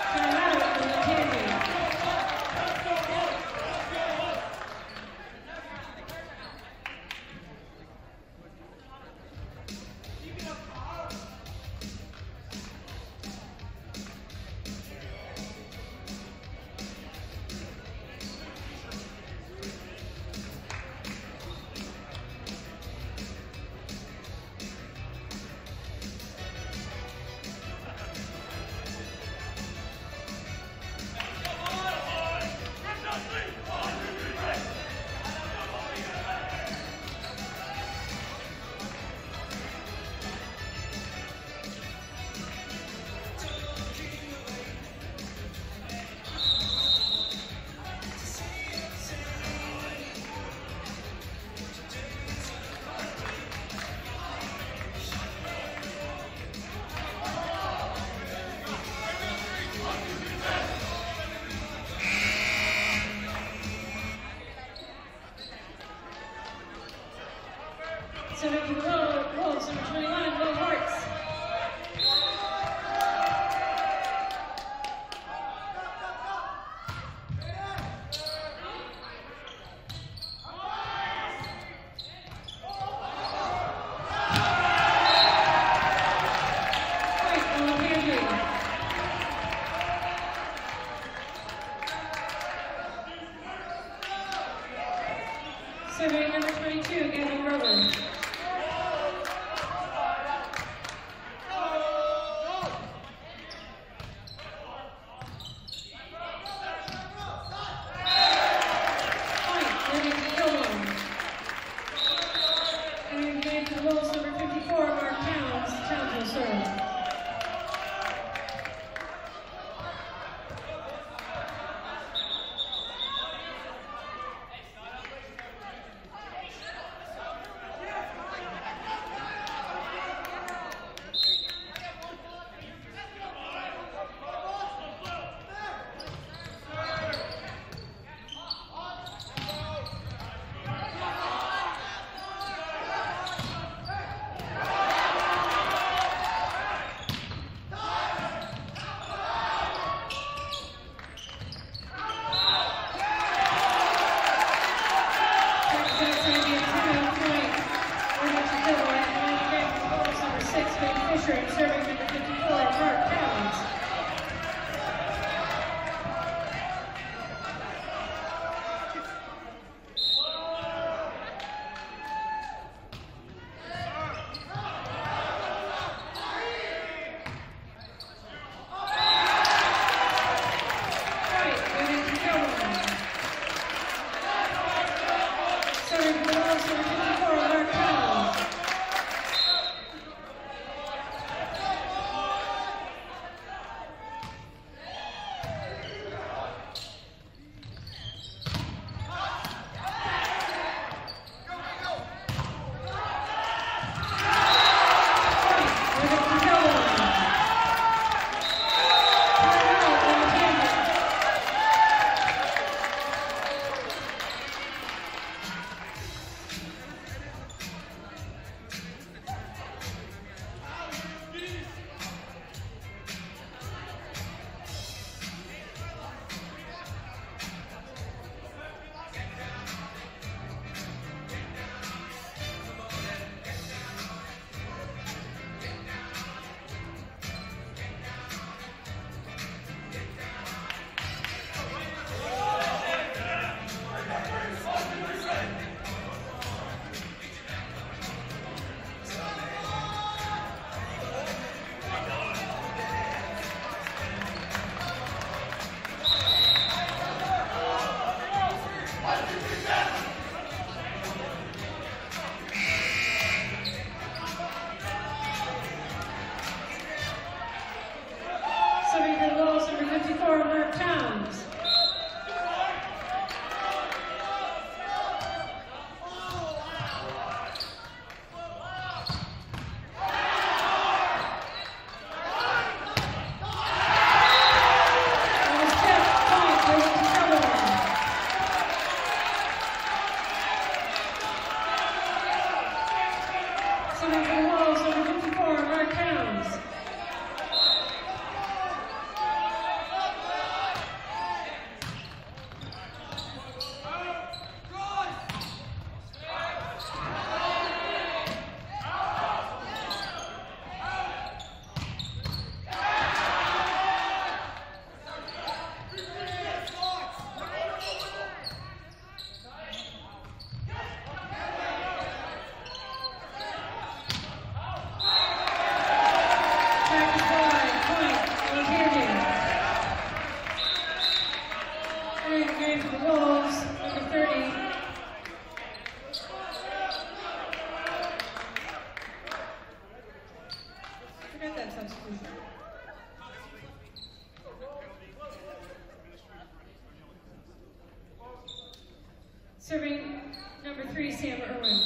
Serving number 3, Sam Irwin.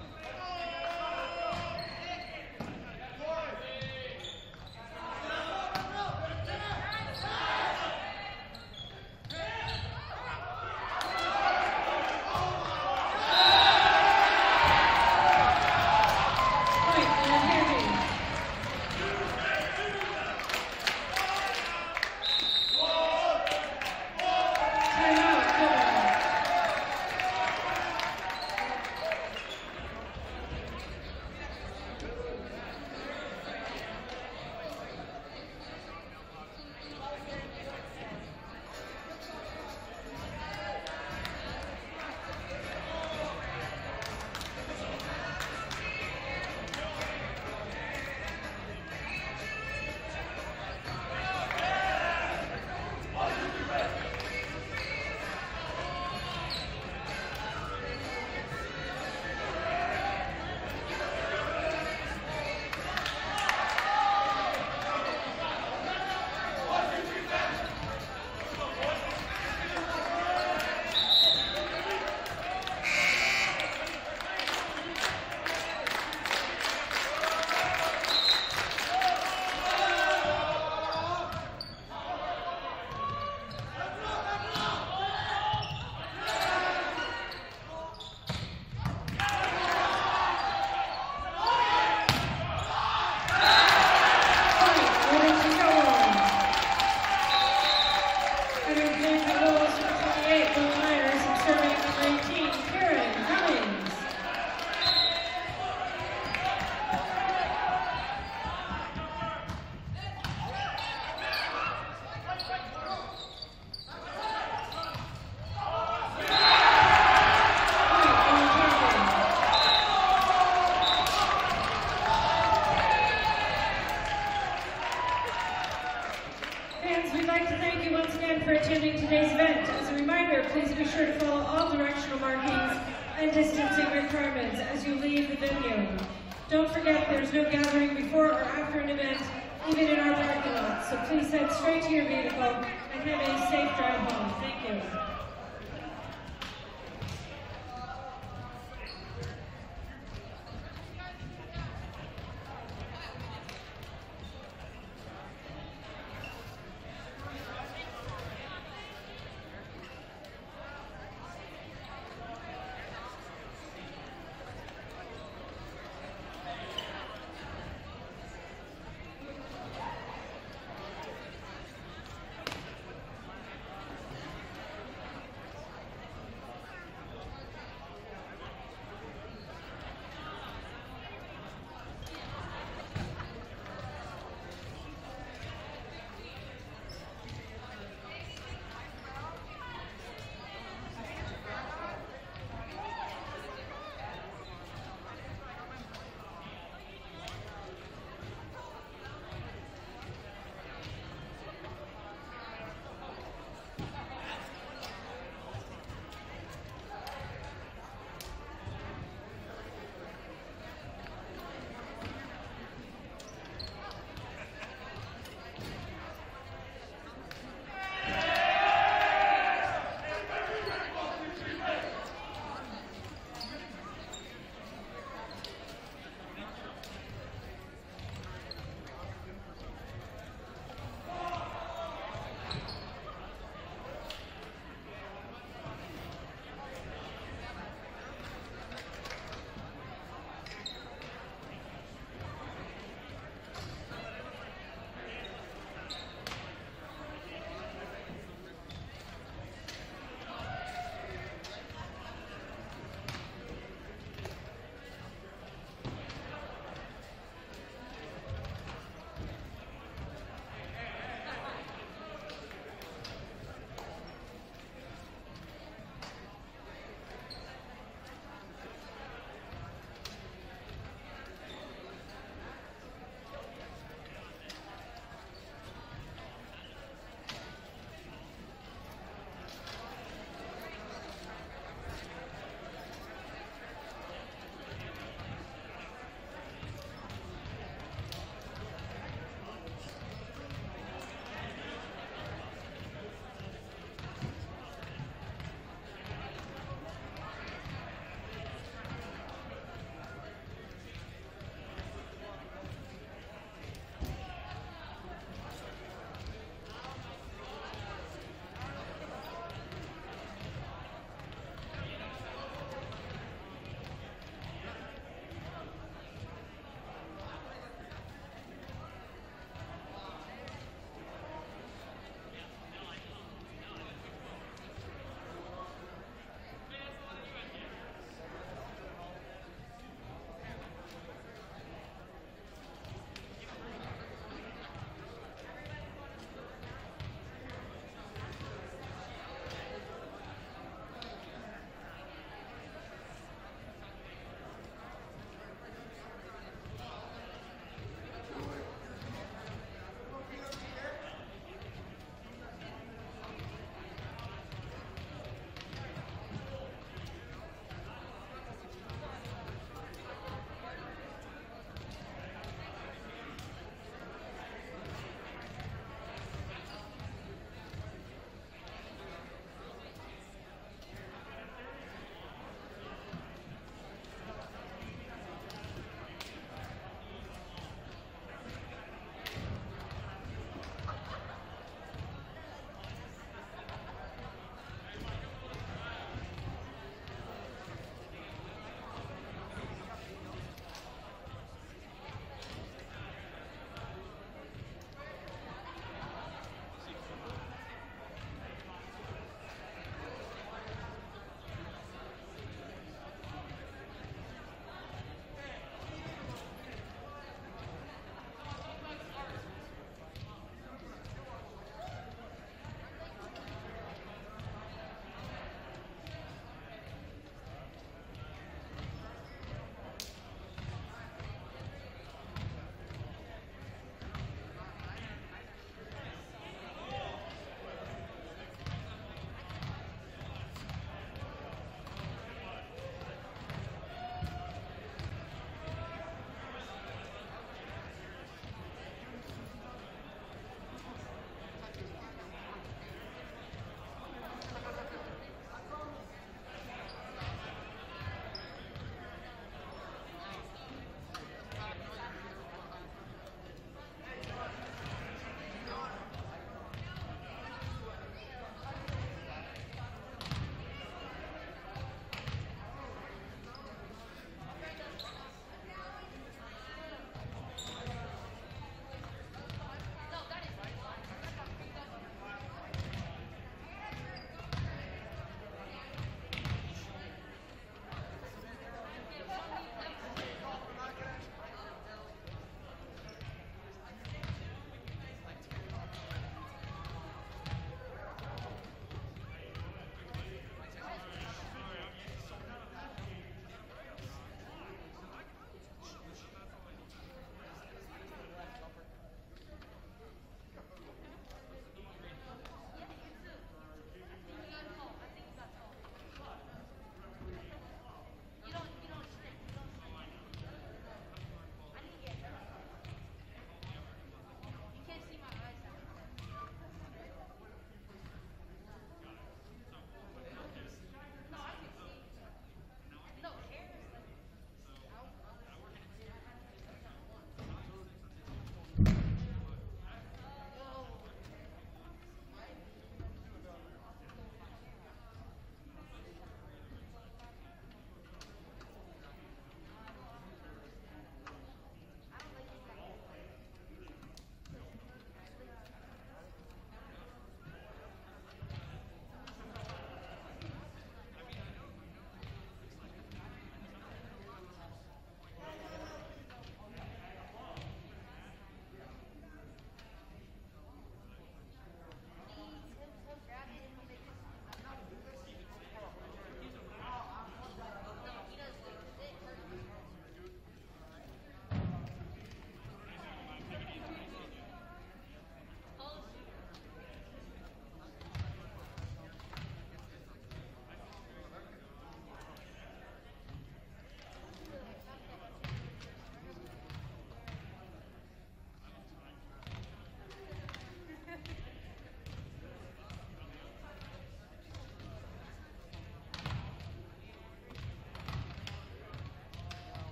For attending today's event. As a reminder, please be sure to follow all directional markings and distancing requirements as you leave the venue. Don't forget there's no gathering before or after an event, even in our parking lot, so please head straight to your vehicle and have a safe drive home. Thank you.